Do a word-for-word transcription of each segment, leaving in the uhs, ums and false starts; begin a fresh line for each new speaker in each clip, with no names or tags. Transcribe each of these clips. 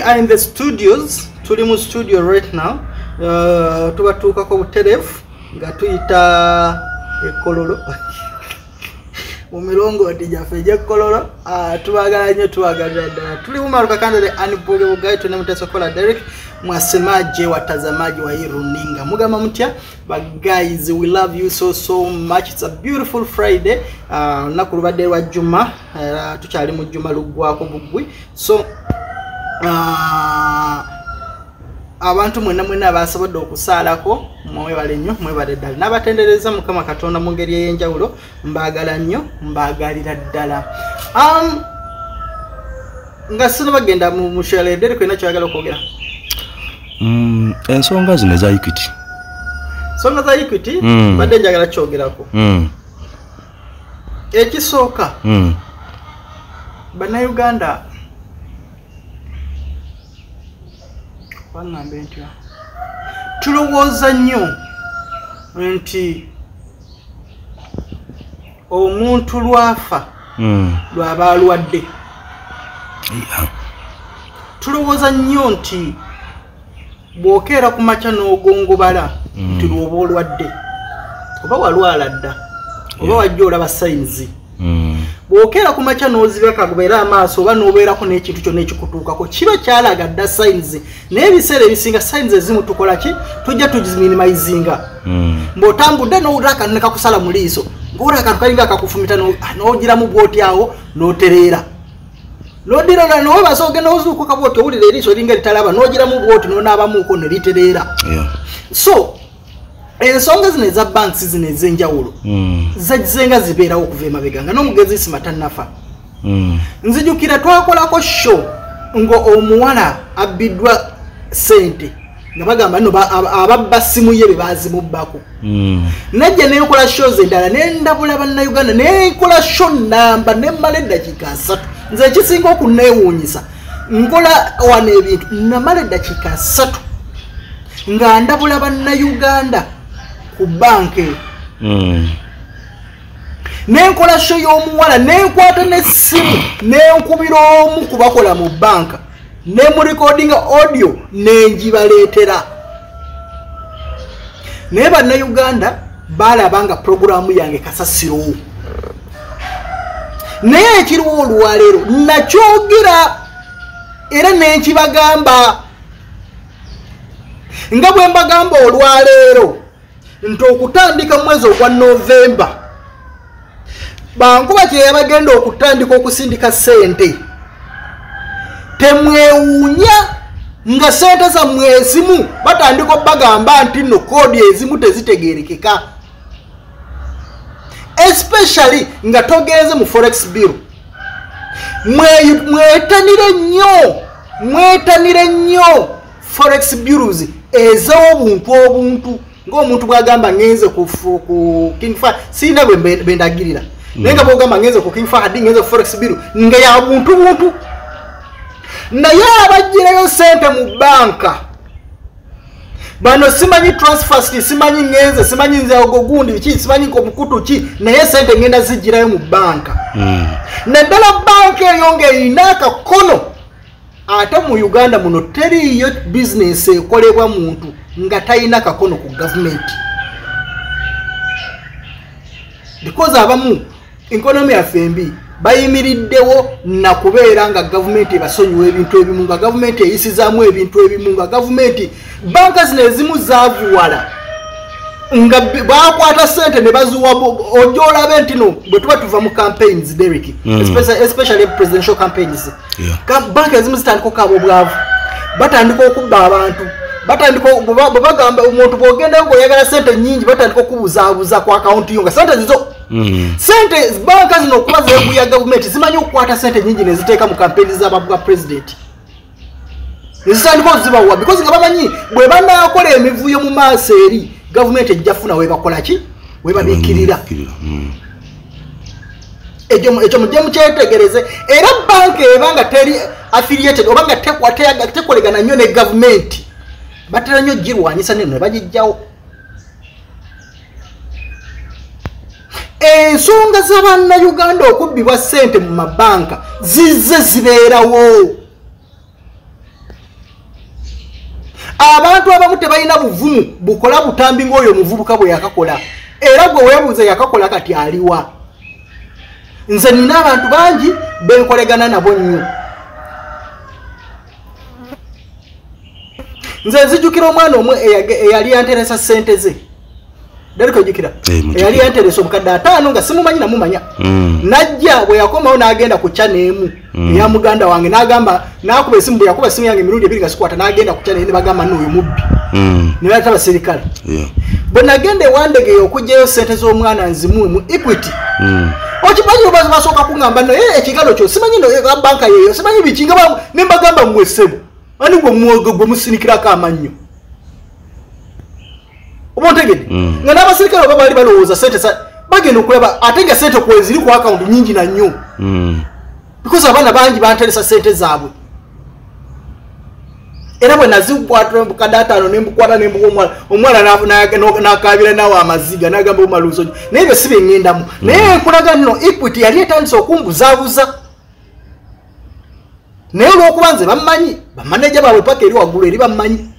are in the studios. Tuli mu studio right now. Uh, tubatuuka ko buterefu nga tuyita ekololo. Mu mirongo gyaffe gy'ekkololo. Uh, tubagala nnyo tubagala ddala. Tuli mu Maruka Kandale Anibole Bugayi tuna mutasokola Derek mwasemaje watazamaji wa hii runinga. Mugamba mutya? But guys, we love you so so much. It's a beautiful Friday. Uh, nakulubadde wa Juma. Uh, tukyali mu Juma lugwako bugwi. So uh, abantu mwena mwena abasobodde okusaalako mwebale nnyo mwebale ddala n'abatendereza Mukama Katonda mu ngeri ey'enjawulo mbaagala nnyo mbaagalira ddala. Um, nga sino bagenda mu mushaledde kwena kyagala okwogera.
Mm, ensonga zino za Equity.
Ensonga za Equity
mm.
badde njagala kyogerako.
Mm.
Ekisooka
mm.
Bannayuganda wangambe ntya tulowooza nnyo nti omuntu lwafa
mm.
lwaba alwadde.
Yeah.
Tulowooza nnyo nti bw'okeera ku makya n'ogongobala nti mm. lwoba olwadde oba walwala dda oba yeah. wajja olaba sayinzi.
mm.
Bw'okeera ku makya n'oziba kagubeera amaaso oba n'obeerako n'ekintu kyonna ekikutuukako kiba kyalaga dda sayinzi. Naye ebiseera ebisinga sayinzi ezimu tukola ki tujja tuziminimayizinga.
mm.
Mbw'otambudde n'owulira akantu ne kakusala mu liiso ng'owulira akantu kalinga akakufumita n'ogiramu bw'oti awo n'otereera. N'odira na n'obaasa ogenda ozuukuka bw'oti owulira eriiso linga litalaba n'ogiramu bw'oti n'onaabamuuko ne litereera.
Yeah.
So ensonga zino eza banks zino ez'enjawulo
mm.
zagizenga zibeerawo okuva emabega nga n'omugezi simatannafa.
mm.
Nzijukira twakolako show ng'omuwala abbiddwa ssente nga bagamba nno ababba simu ye be baazimubbako.
mm.
Najja neekola shows endala nendabula bannayuganda neekola show namba nemmala eddakiika asatu. Nze ekisinga okunneewuunyisa nkola wano ebintu namala eddakiika asatu nga ndabula bannayuganda ku banki.
mm.
Nenkola show y'omuwala nenkwata n'essimu nenkubira omu ku bakola mu banka ne mu recording audio nenjibaleetera. Naye bannayuganda baalaba nga programu yange kasasiro. Naye ekiriwo olwaleero nakyogera era nenkibagamba nga bwe mbagamba olwaleero nti okutandika mwezi ogwa Novemba bankuba kye yabagenda okutandika okusindika ssente temwewuunya nga ssente zammwe ezimu batandika obbagamba nti nno koodi ezimu tezitegeerekeka, especially nga togenze mu forex bureau. Mwetanire nnyo mwetanire nnyo forex bureaus ez'obuntu obuntu ng'omuntu bw'agamba ngenze ku King Fahd sirina bwe bendagirira naye nga bw'ogamba ngenze ku King Fahd ngenze ku forex bureau nga ya buntu buntu. Naye abagirayo ssente mu banka bano simanyi transfer simanyi ngenze simanyi nze ogogundi biki simanyi ko mukutu ki naye ssente ngenda zijirayo mu banka.
mm.
Naddala banka eyo ng'erina akakono. Ate mu Uganda muno teriyo business ekolebwa muntu nga talina kakono ku government, because abamu economy yaffe embi bayimiriddewo na kubeera nga government ebasonyiwa ebintu ebimu nga government eyisizaamu ebintu ebimu nga government banka zino ezimu zaavuwala nga bakwata ssente ne bazuwa ojja olabe nti no bwe tuba tuva mu campaigns Derek, mm. especially, especially presidential campaigns. Yeah. Banka ezimu zitandika okaaba obwavu batandika okubba abantu batandika bwe bagamba omuntu bw'ogendayo ng'oyagala ssente nnyingi batandika okubuzaabuza ku akawunti yo nga ssente zizo mm. ssente banka zino okuba zeeguya gavumenti zimanyi okukwata ssente nnyingi ne ziteeka mu campaign z'ababwa president nezitandika ozibawa because nga bamanyi bwe banaakola emivuyo mu maaso eri gavumenti ejja funa webakola ki webabiikirira. mm. Ekyo mujje mukyetegereze era banka ebanga teri affiliated obanga tekolegana nnyo ne gavumenti batera nnyo girwanyisa neno ne bagijjawo. Ensonga z'abannayuganda okubbibwa ssente mu mabanka zizze zibeerawo. abantu abamu tebalina buvumu bukola butambi ng'oyo muvubuka bwe yakakola era gwe weebuuza yakakola kati aliwa. Nze nina abantu bangi benkolegana nabo nnyo. Nze nzijukira omwana omwe eyali yanteresa ssente ze. Daliko jukira. Eyali yanteresa omukadde ataano nga simumanyi namumanya. Najja bwe yakomawo n'agenda ku channel emu eya muganda wange n'agamba n'akuba esimu bwe yakuba esimu yange emirundi ebiri nga sikwata n'agenda ku channel ne bagamba n'oyo mubbi. Ne bayita abaserikale. Bwe nagenda ewandege okugyayo ssente z'omwana nzimu mu Equity. Okimanyi obazi basooka kuŋŋamba no ekigalo kyo simanyi no banka yeyo simanyi biki nga ne mbagamba mmwe ssebo ani gwe mwogo gwe musinikirako amannyo. Omontegede nga n'abaserikale baba bali balowooza ssente bagenda okulaba ate nga ssente kweziri ku akawunti nyingi na nnyo because abaana bangi banteresa ssente zaabwe era bwe nazikwata bukadde ataano ne mbukwata ne mbuwa omwana n'akaabira nawe amaziga n'agamba omaluuso naye byo si byeŋŋendamu naye enkulaga nno Equity yali etandise okumbuzaabuza naye olw'okuba nze bammanyi bamaneja baabwe paka eri waggulu eri bammanyi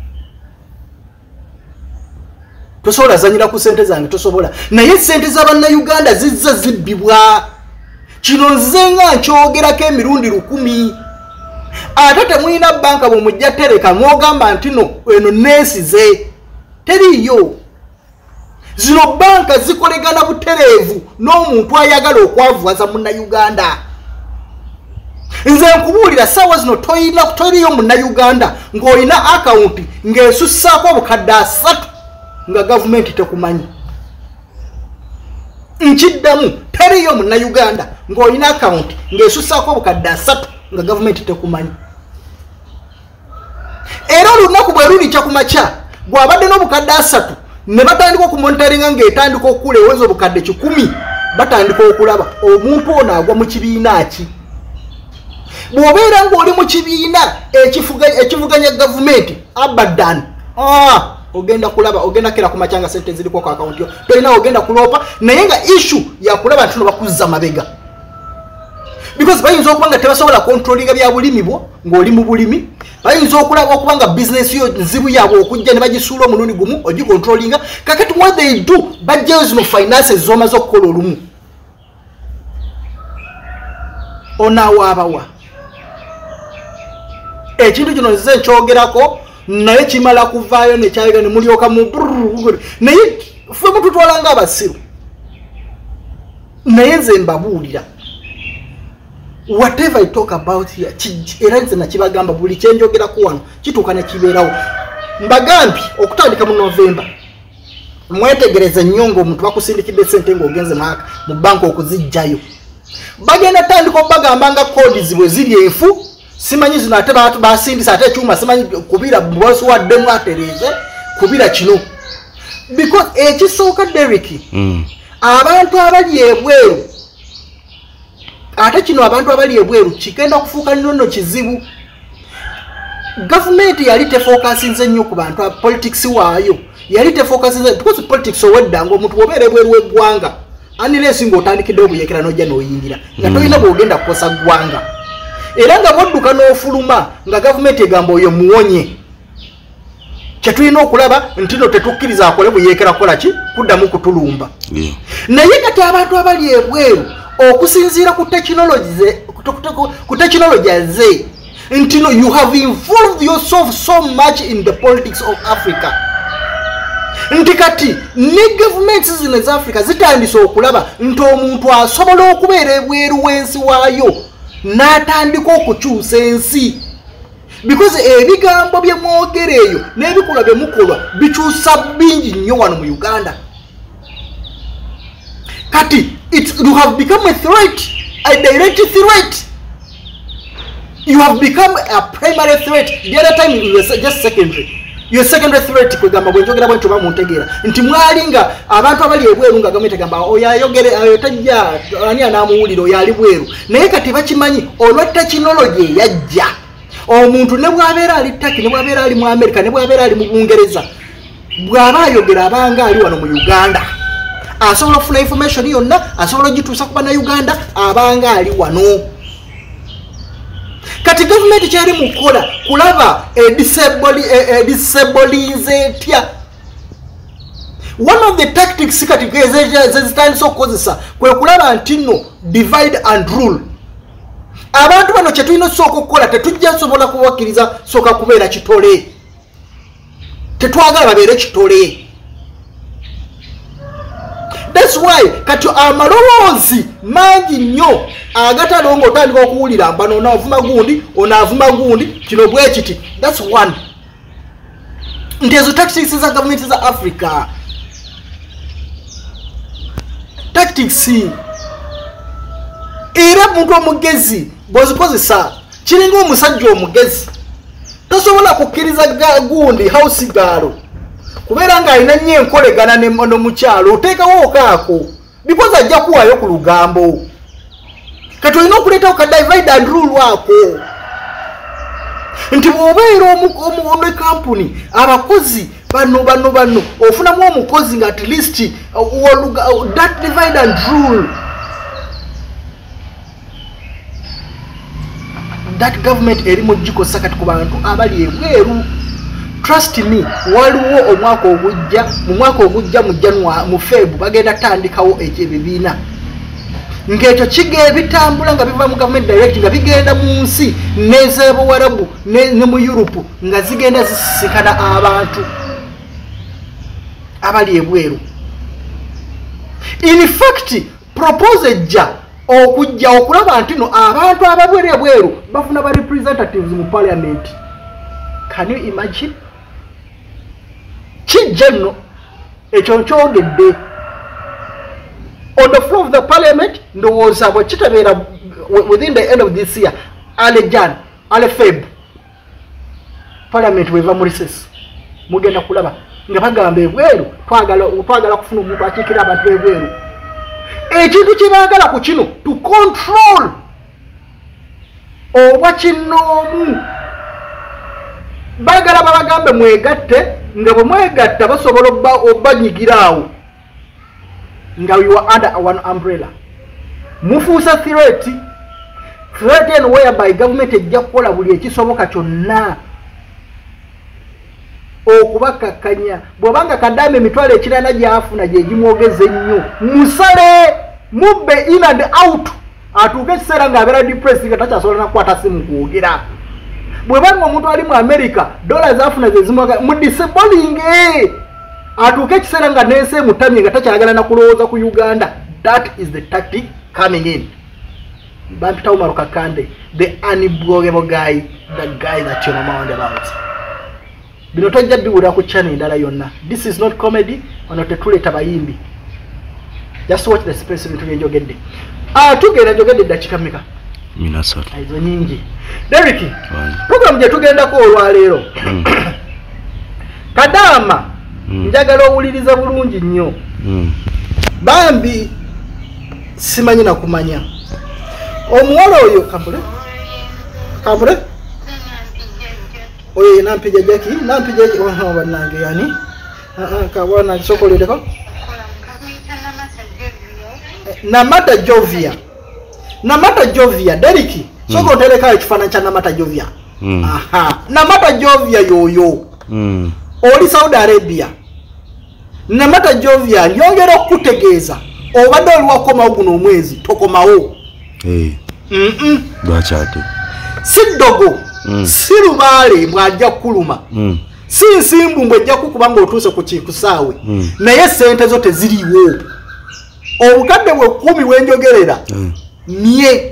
tosobola zanyira ku ssente zange tosobola naye ssente z'abannayuganda zizza zibbibwa kino nze nga nkyogerako emirundi lukumi ate temulina banka bwe mujja tereka ng'ogamba nti no eno neesize teriiyo zino banka zikolegana butereevu n'omuntu ayagala okwavuwaza munnayuganda nze nkubuulira ssaawa zino toyina toriyo munnayuganda ng'olina akawunti ng'esussaako obukadde asatu nga gavumenti tekumanyi nkiddamu teriyo munnayuganda ng'olina akawunti ng'esussaako obukadde asatu nga gavumenti tekumanyi era olunaku bwe lulikya ku makya gw'abadde n'obukadde asatu ne batandika okumonitaringa ng'etandika okukula eweza obukadde kikumi batandika okulaba omuntu ono agwa mu kibiina ki bw'obeera ng'oli mu kibiina ekivuganya gavumenti abadan ogenda kulaba ogenda kera ku makya nga ssente ziriko ku akawunti yo tolina ogenda kuloopa naye nga issue yakulaba nti no bakuzza mabega because bayinza okuba nga tebasobola controllinga bya bulimi bwo ng'oli mu bulimi bayinza okulaba okuba nga business yo nzibu yaabwe okujja ne bagisuula omulundi gumu ogicontrollinga kakati what they do bajjayo zino finances z'omaze okukola olumu onaawabawa ekintu kino nzize nkyogerako naye kimala kuvaayo nekyayiga ne mulyoka mu naye ffe mututwala ng'abasiru naye nze mbabuulira whatever I talk about here era nze nakibagamba buli kyenjogerako wano kituuka ne kibeerawo mbagambye okutandika mu November mwetegereze nnyo ng'omuntu bakusindikidde ssente ng'ogenze mu banka okuzijjayo bagenda tandika obagamba nga codes bwe ziri enfu simanyi zino ate bantu basindisa ate ekyuma simanyi kubira bwosi waddemu atereze kubira kino because ekisooka Derek abantu abali ebweru ate kino abantu abali ebweru kigenda kufuuka nnono kizibu gavumenti yali tefokasinze nnyo ku bantu politics waayo yali tefokasinze because politics owedda ng'omuntu bw'obeera ebweru w'eggwanga unless ng'otandikidde obuyekera n'ojja n'oyingira nga tolina bw'ogenda kukosa ggwanga era nga bodduka n'ofuluma nga gavumenti egamba oyo muwonye kyetulina okulaba nti no tetukkiriza akole buyekera kukola ki kuddamu kutulumba naye kati abantu abali ebweru okusinziira ku tekinologi ze nti no you have involved yourself so much in the politics of Africa nti kati ne gavumenti zino za Africa zitandise okulaba nti omuntu asobola okubeera ebweru w'ensi waayo n'atandika okukyusa ensi because ebigambo bye mwogera eyo n'ebikola bye mukolwa bikyusa bingi nnyo wano mu Uganda kati it, you have become a threat a direct threat you have become a primary threat the other time you were just secondary you were secondary threat kwegamba bwenjogera bwentyo bamuntegeera nti mwalinga abantu abali ebweru nga gavumenti egamba oyo ayogere ayo tajja ani anaamuwulira oyo ali bweru naye kati bakimanyi olwa tekinologi eyajja omuntu ne bw'abeera ali Turkey ne bw'abeera ali mu America ne bw'abeera ali mu Bungereza bw'aba ayogera abanga ali wano mu Uganda asobola okufuna information yonna asobola ogituusa ku bannayuganda abanga ali wano kati government kyali mukola kulaba edisabilize etya. One of the tactics kati zezitandisa okukozesa kwe kulaba nti nno divide and rule. Abantu bano kye tulina sooka okukola tetujja sobola kubakkiriza sooka kubeera kitole. Tetwagala babeere kitole. That's why kati amalowoozi mangi nnyo agatalongo otandika okuwulira bano onaavuma gundi onaavuma gundi kino bwe kiti. That's one. Nti ezo tactics za gavumenti za Africa. Tactics era muntu omugezi bw'ozikozesa kiringa omusajja omugezi tosobola kukkiriza gundi house gaalo kubeera ng'alina nnyo enkolegana n'omukyalo oteekawo okaako because ajja kuwaayo ku lugambo. Kati olina okuleetawo ka divide and rule ako nti bw'obeera omu kampuni abakozi bano bano bano ofunamu omukozi nga at least uh, that divide and rule that government eri mugikosa kati ku bantu abali ebweru. Trust me, waliwo omwaka ogujja mu mwaka ogujja mu January mu February bagenda tandikawo ekibibiina ng'ekyo kige bitambula nga biva mu government direct nga bigenda mu nsi n'ez'Obuwarabu ne mu Europe nga zigenda zisikana abantu abali ebweru. In fact propose ejja okujja okulaba nti no abantu ababwere ebweru bafuna ba representatives mu parliament. Can you imagine? Kijja nno ekyo nkyogedde on the floor of the parliament ndowooza bwe kitabeera within the end of this year ale Jan ale Feb parliament weva mu recess mugenda kulaba nga bagamba ebweru twagala twagala kufuna omuntu akiikira abantu ebweru. Ekintu kye baagala ku kino to control obwa kinoomu bagala babagambe mwegatte nga bwe mwegatta basobola obbanyigiraawo nga you are under one umbrella. Mufuusa threat threat and whereby government ejja kukola buli ekisoboka kyonna okubakakkanya. Bw'obanga Kadaame emitwalo ekirana gy'afuna gye gimwogeza ennyo musale mubbe in and out atuuke ekiseera ng'abeera depressed nga takyasobola nakukwata simu kwogera. Bwebanga omuntu ali mu America dola zafuna ze zimwaga mu disabling atuuke ekiseera nga n'ensi emutamye nga takyagala na kulowooza ku Uganda. That is the tactic coming in. Bampita Umaru Kakande, the unblockable guy, the guy that you know about. Bino tojja biwulira ku channel endala yonna. This is not comedy ono tetuleta bayimbi. Just watch the space bintu byenjogedde. Ah, tugenda njogedde dakika mmeka?
Minasatu.
Aizo nyingi. Derek, program gye tugendako olwaleero. Mm. Kadaama mm. njagala owuliriza bulungi nnyo. Mm. Bambi simanyi na kumanya. Omuwala oyo kambule? Kambule? Oyo nampija Jackie, nampija Jackie oh bannange yani. Ah ah kabona sokoledeko. Namata Jovia. Namata Jovia, Derek. Soko mm. teleka ekifaananyi kya Namata Jovia. Mm. Aha. Namata Jovia yoyo. Mm. Oli Saudi Arabia. Namata Jovia nyongera okutegeeza. Obadde oli wakomawo guno omwezi tokomawo.
Eh.
Mm -mm.
Bachate.
Sidogo. Mm. Sirubaale mwajja kuluma. Mm. Si nsimbu mbwejja kukuba ng'otuuse ku kikusaawe. Mm. Naye sente zote ziriwo. Obukadde bwe kumi wenjogerera. Mm. Mie.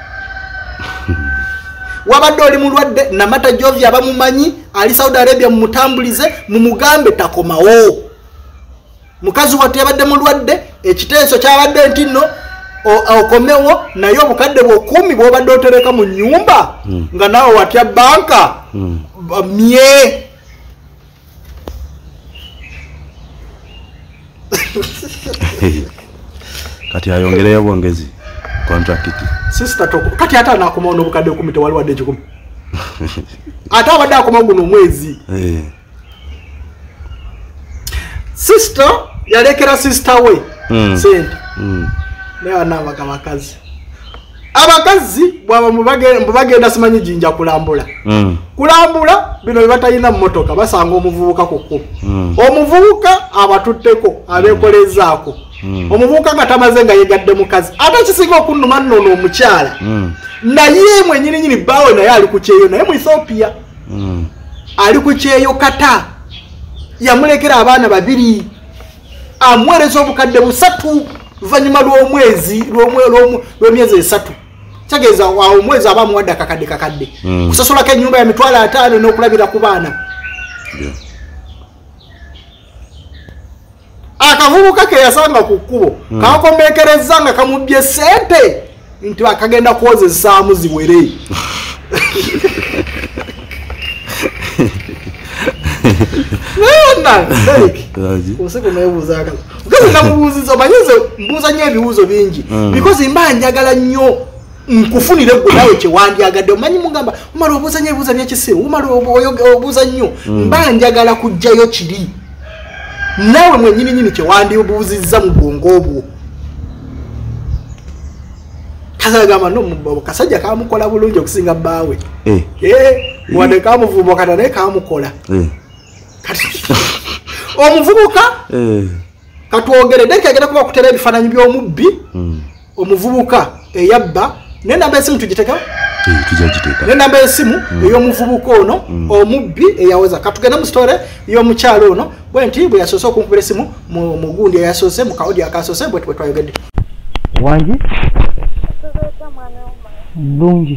Wabadde oli mulwadde Namata Jovia abamumanyi ali Saudi Arabia mumutambulize mumugambe takomawo. Mukazi wati yabadde mulwadde ekiteeso kyabadde nti nno okomewo naye obukadde bwe kumi bw'obadde otereka mu nnyumba mm. nga naawe watya banka mm. mye.
Kati ayongereyo bwongezi contract.
Sister toko kati hata nakomawo n'obukadde kumi tewaliwadde ekikumi. Ate abadde akomawo guno omwezi.
Eh.
Sister yalekera sister we.
Mm.
Sente.
Mm.
Naye anaabaga bakazi. abakazi bwaba mubagenda simanyi jinja kulambula
mm.
kulambula bino bibatayina mmotoka basanga omuvubuka kokko
mm.
omuvubuka abatutteko abekolezaako mm. omuvubuka nga tamaze nga yegadde mukazi ate kisinga okunuma nnono omukyala mm. naye mwenyini nyini bawe naye ali ku kyeyo naye mu Ethiopia mm. ali ku kyeyo kata yamulekera abaana babiri amwereza obukadde busatu vanyuma lw'omwezi lw'emyezi esatu kyageza omwezi abamu wadde akakadde kakadde mm. kusasulako ennyumba ya mitwalo ataano n'okulabira ku baana yeah. akavubuka ke yasanga ku kkubo mm. kakombekereza nga kamubbye sente nti akagenda kwozesaamu ziwere Nana, usiku nayebuuza kala. Because namubuuziza manyize mbuuza nnyo ebibuuzo bingi. Because imba njagala nnyo nkufunire gwe nawe kye wandyagadde omanyi mugamba umala obuuza nnyo ebibuuzo by'ekisiru umala obuuza nnyo mba njagala kujjayo kiri nawe mwennyini nyini kye wandibuuzizza mu bwongo obwo. Kazagamba no mubabo kasajja kamukola bulungi okusinga baawe. Eh. Eh, wadde kamuvubo kata naye kamukola. Eh. Omuvubuka eh katwogere deke agenda kuba kutera ebifananyi by'omubbi mm. omuvubuka eyabba nenda mbesimu tugiteka
eh tujagiteka
nenda mbesimu mm. ey'omuvubuka ono mm. omubbi eyaweza katugenda mu story y'omukyalo ono bwenti bwe yasoose okunkubira esimu mu mugundi yasoose mu kaodi akasoose bwe twe twayogedde
wangi bungi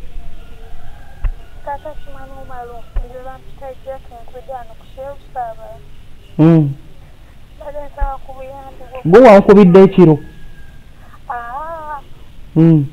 kaka kimanu malo ndira mtajja kenkudano kusheusaba
mm
bale sawa kubuyambi
bo wankubidde ekiro
ah
mm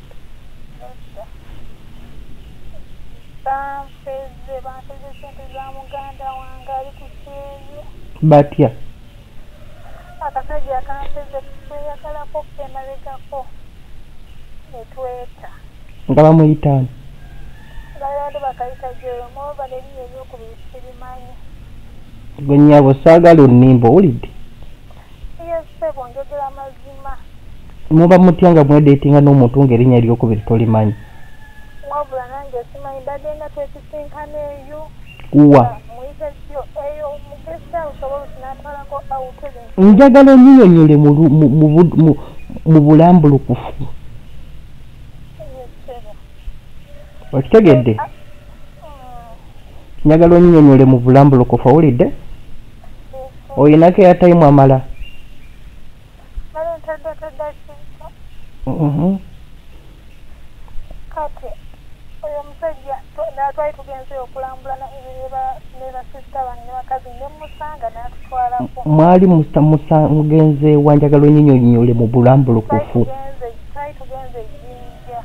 bamfeze bamfeze sente za muganda wange ali kuseeyo
batya
akasajja akamfeze kuseeya kalako kemabegako etweta
nga bamuyitaani
bayade bakayita jeyomo baleriyo ebyokubiri sirimanyi
gwe nnyabo saagala onnimba owulidde
yesebo njogera mazima
muba mutya nga mwedeetinga n'omuntu ng'erinnya eryokubiri tolimanyi
wabula nange simanyi badde nga twekisinkana eyo
wa
muyitekyo eyo mugesa osobola osinatwalako awutebe
njagala onyinyonyole mu bulambulukufu okitegedde njagala onyinyonyole mu bulambulukufu owulidde oyinako eyatayimu amala
kati oyo omusajja natwali tugenze okulambula nebasista bange nebakazi nemusanga natutwalako
mwali mugenze wanjagala onyinyonyole mu bulambulukufu
twali tugenze ejjinja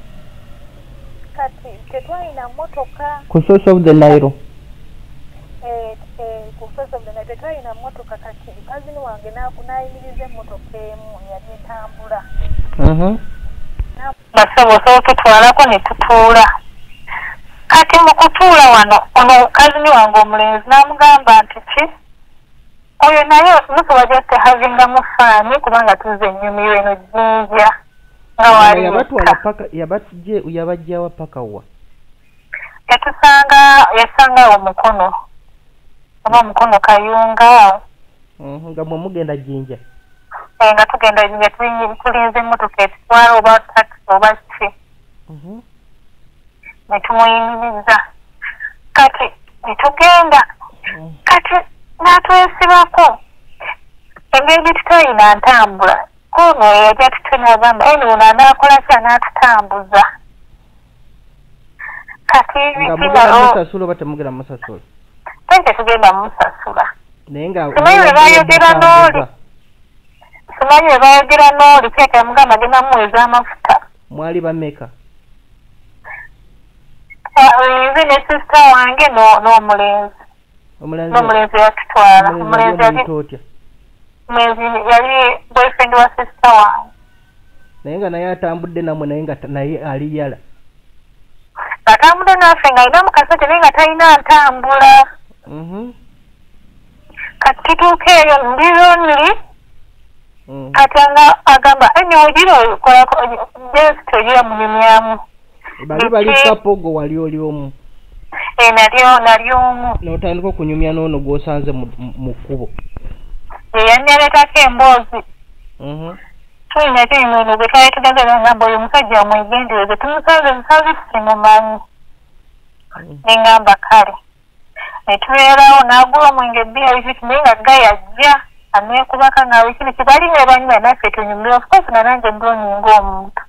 kati tetwalina motoka
ku source of the Nile
eh eh ku source of the Nile tetwalina motoka kati kazini wange nayimiriza emotoka emu yali etambula
mhm
basabo so tutwalako ne tutuula kati mu kutuula wano ono kazini wange omulenzi namugamba nti ki oyo naye musobola jatte havinga mufaani kubanga tuze ennyumirwa eno jjinja nga wali
yabatwala paka yabatje yabajjawa paka wa
yatusanga yasanga omukono oba omukono kayunga
mhm nga mwe mugenda jjinja
nga tugenda jjinja tulinze emmotoka etutwala oba taxi oba ki
mhm
netumuyimiriza kati netugenda kati natwesibako engeri tutayina ntambula kono yajja tutunagamba eno ono anaakola ki anaatutambuza kati
musasula oba temugenda musasula
tente tugenda musasula
naye nga
simanyi we bayogera n'oli simanyi we bayogera n'oli kyeka yamugamba agenda muweza amafuta
mwali bameka
nze ne sisita wange n'omulenzi n'omulenzi yatutwala omulenzi yali boyfriend wa sisita wange
naye nga naye atambudde namwe naye nga naye ali yala
atambudde naffe nga alina mukasete naye nga talina ntambula kati tutuuka eyo ndi lonely katanga agamba ene ojiro kola just tojira munyamyamu
bali bali kapogo wali oli omu
e nalyo nalyo omu
n'otandika okunyumya n'ono gw'osanze mu kkubo
yannyaletako emboozi
mhm
tulina tino bwe twali tugagala ngamba oyo musajja omwegendereze tumusanze musanze tusimumanyi nengamba kale netubeerawo n'agula omwenge bbiri wiki naye nga gayajja aneekubaka naawe kino kibali nebanyuma naffe tunyumire of course na nange mbroninga omuntu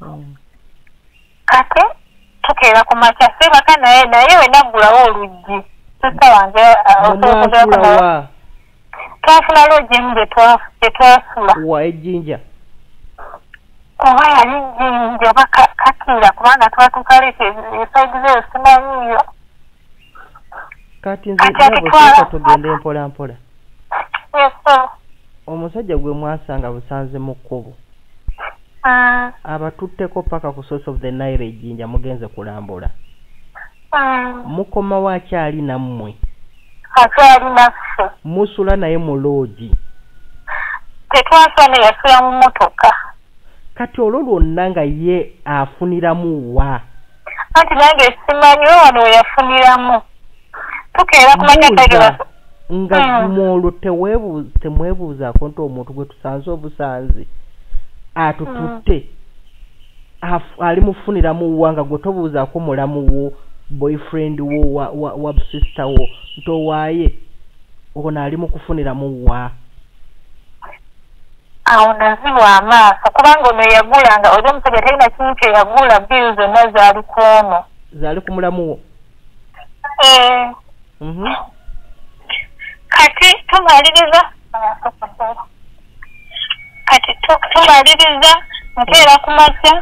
kate tukeera ku makya sebaka naye naye we naggulawo oluggi sista wange twafuna logimu gye twasula
wa ejjinja
oba yali jinja oba kakira kubanga twatukaleka esaidi zeyo simanyiyo
kati nze nabo tugende mpola mpola omusajja gwe mwasanga busanze mu kkubo abatutteko paka ku source of the Nile ejjinja mugenze kulambula mukoma wakyali nammwe
akyali naffe
musula naye mu loogi
tetwasula ne yasula mu mmotoka
kati olwo lwonna nga ye afuniramu wa
anti nange simanyi we wano we yafuniramu tukeera ku makatagera
nga mwolwo temwebuuzaako nti omuntu gwe tusanze obusanzi atututte ali mufuniramu wa nga gwe tobuuzaako mulamu wo boyfriend wo wa, wa, wa sister wo nti owaaye ono ali mu kufuniramu wa
awo nazibwa amaaso kubanga ono yagulanga oli omusajja talina kimu kye yagula bill zonna zaali ku ono
zaali ku mulamu wo
eh
mhm
kati tumaliriza kati tumaliriza nteera ku makya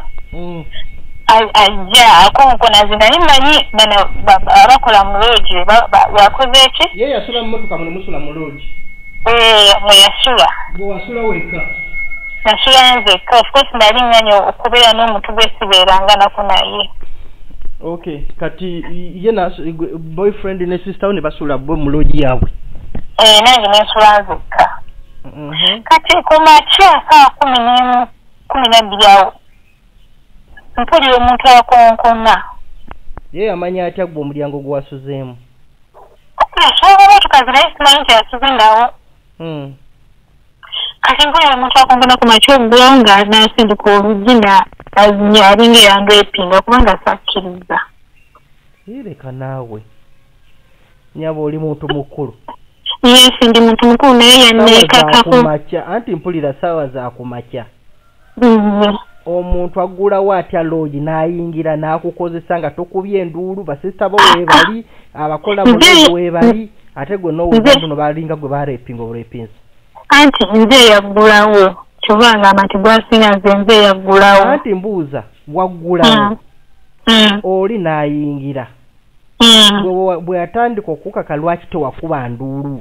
ajja akonkona zina nimanyi bano abakola mu loogi yakoze eki
ye yasula mu motoka muno musula mu loogi
eh mwe yasula
gwe wasula weka
nasula nzekka of course nali nganya okubeera n'omuntu gwesibeeranga nako naye
okay kati ye na boyfriend ne sister ne basula bo mu loogi yaabwe
eh nange nensula nzekka
mhm
kati ku makya saa kumi n'emu kumi na bbiri awo mpulira omuntu akonkona
ye amanya atya gwe omulyango gwasuzeemu
asobola tukazi naye simanyi nti yasuzindawo
hmm
kati mpulira omuntu akonkona ku makya oggulawo nga nasinduka oluggi azinya alinga eyandwepinga kubanga sakkiriza
yereka naawe nyaba oli muntu mukulu
yes ndi muntu mukulu naye yanneekakako
makya anti mpulira saawa za ku makya
mhm
omuntu agulawo atya loogi n'ayingira n'akukozesa nga tokubye enduulu basista bo weebali abakola muloogi weebali ate gwe n'owuza guno balinga gwe bareepinga obureepinsi
anti nze yaggulawo kyobanga amati gwasinga nze nze yaggulawo
anti mbuuza waggulawo oli n'ayingira bwe yatandika okukaka lwaki tewakuba nduulu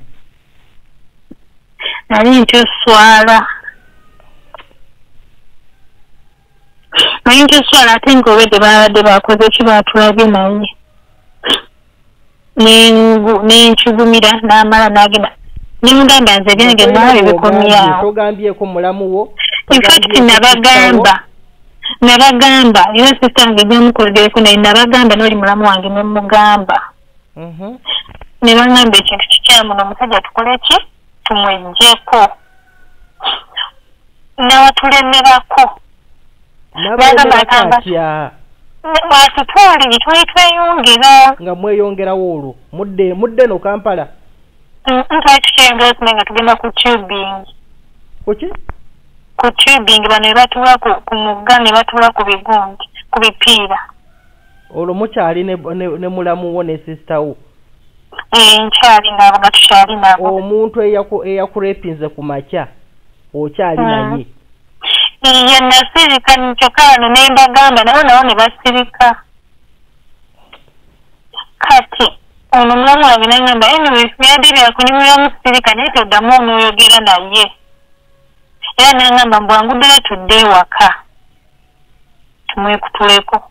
nali nti oswala naye nti oswala ate ng'obwedde baabadde bakoze ki baatulabye naye nenkigumira n'amala n'agenda nemugamba nze byange naawe bikomyawo
togambyeko mulamu wo
infact nabagamba nabagamba era sista wange gyemukolegereko naye nabagamba n'oli mulamu wange nemugamba ne bagamba ekintu kikyamu n'omusajja tukole ki tumwejjeko n'awatulemerako
nabaatya
mwatutwalire twali tweyongera
nga mweyongerawo olwo mudde mudde no Kampala
twali tukyeyongera okume nga tugenda ku tubing
kuki
ku tubing bano ne batuula ku mugga ne batuula ku bigundi ku bipiira
olwo mukyali ne mulamu wo ne sister wo
nkyali nabo nga tukyali nabo
omuntu eyakurepinze ku makya okyali naye
ye nasirika nkyokka wano ne mbagamba nabo nabo ne basirika kati ono mulamu wange nagamba anyway byadde byakunyumira musirika naye toddamu onoyogera naye era nagamba mbwangu ddala tudde ewaka tumwekutuleko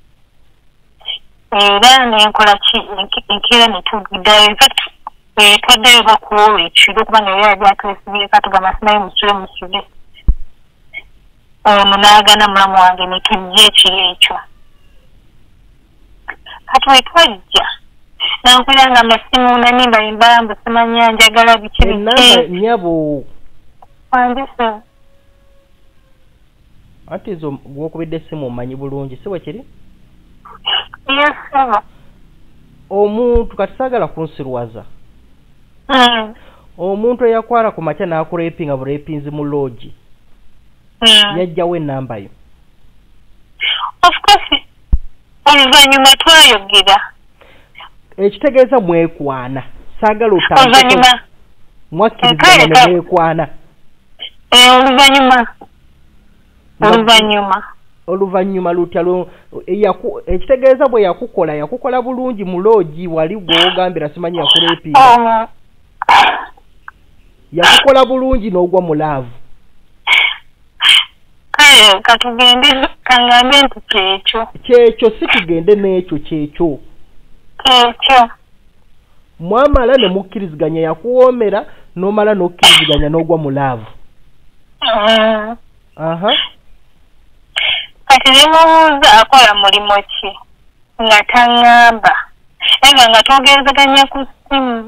era nenkola ki enkeera netuddayo infact twaddayo bakuwola ekiro kubanga era yali atwesibireka tugamba sinaye musule musule ono n'agana mulamu wange ne tujja ekiro ekyo kati we twajja nankwira nga masimu nanimbayimba mbu simanya njagala biki
biki nyabo
wandise
ate ezo gwokubidde essimu omanyi bulungi si bwe kiri
yes
omuntu kati saagala kunsirwaza
mm.
omuntu eyakwala ku makya n'akurepinga burepinzi mu loogi
mm.
yajjawo ennamba yo
of course oluvannyuma twayogera
ekitegeeza mwekwana saagala
oluvannyuma
mwakkirizagana ne mwekwana
oluvannyuma oluvannyuma
oluvannyuma lutya ekitegeeza bwe yakukola yakukola bulungi mu loogi wali gw'ogambira simanyi yakurepinga yakukola bulungi n'ogwa mu laavu
kale katugende kangambe nti kyekyo
kyekyo si tugende n'ekyo kyekyo
kyekyo
mwamala ne mukkiriziganya yakuwoomera n'omala n'okkiriziganya n'ogwa mu laavu aha
kati ne mubuuza akola mulimu ki nga taŋŋamba era nga twogezaganya ku ssimu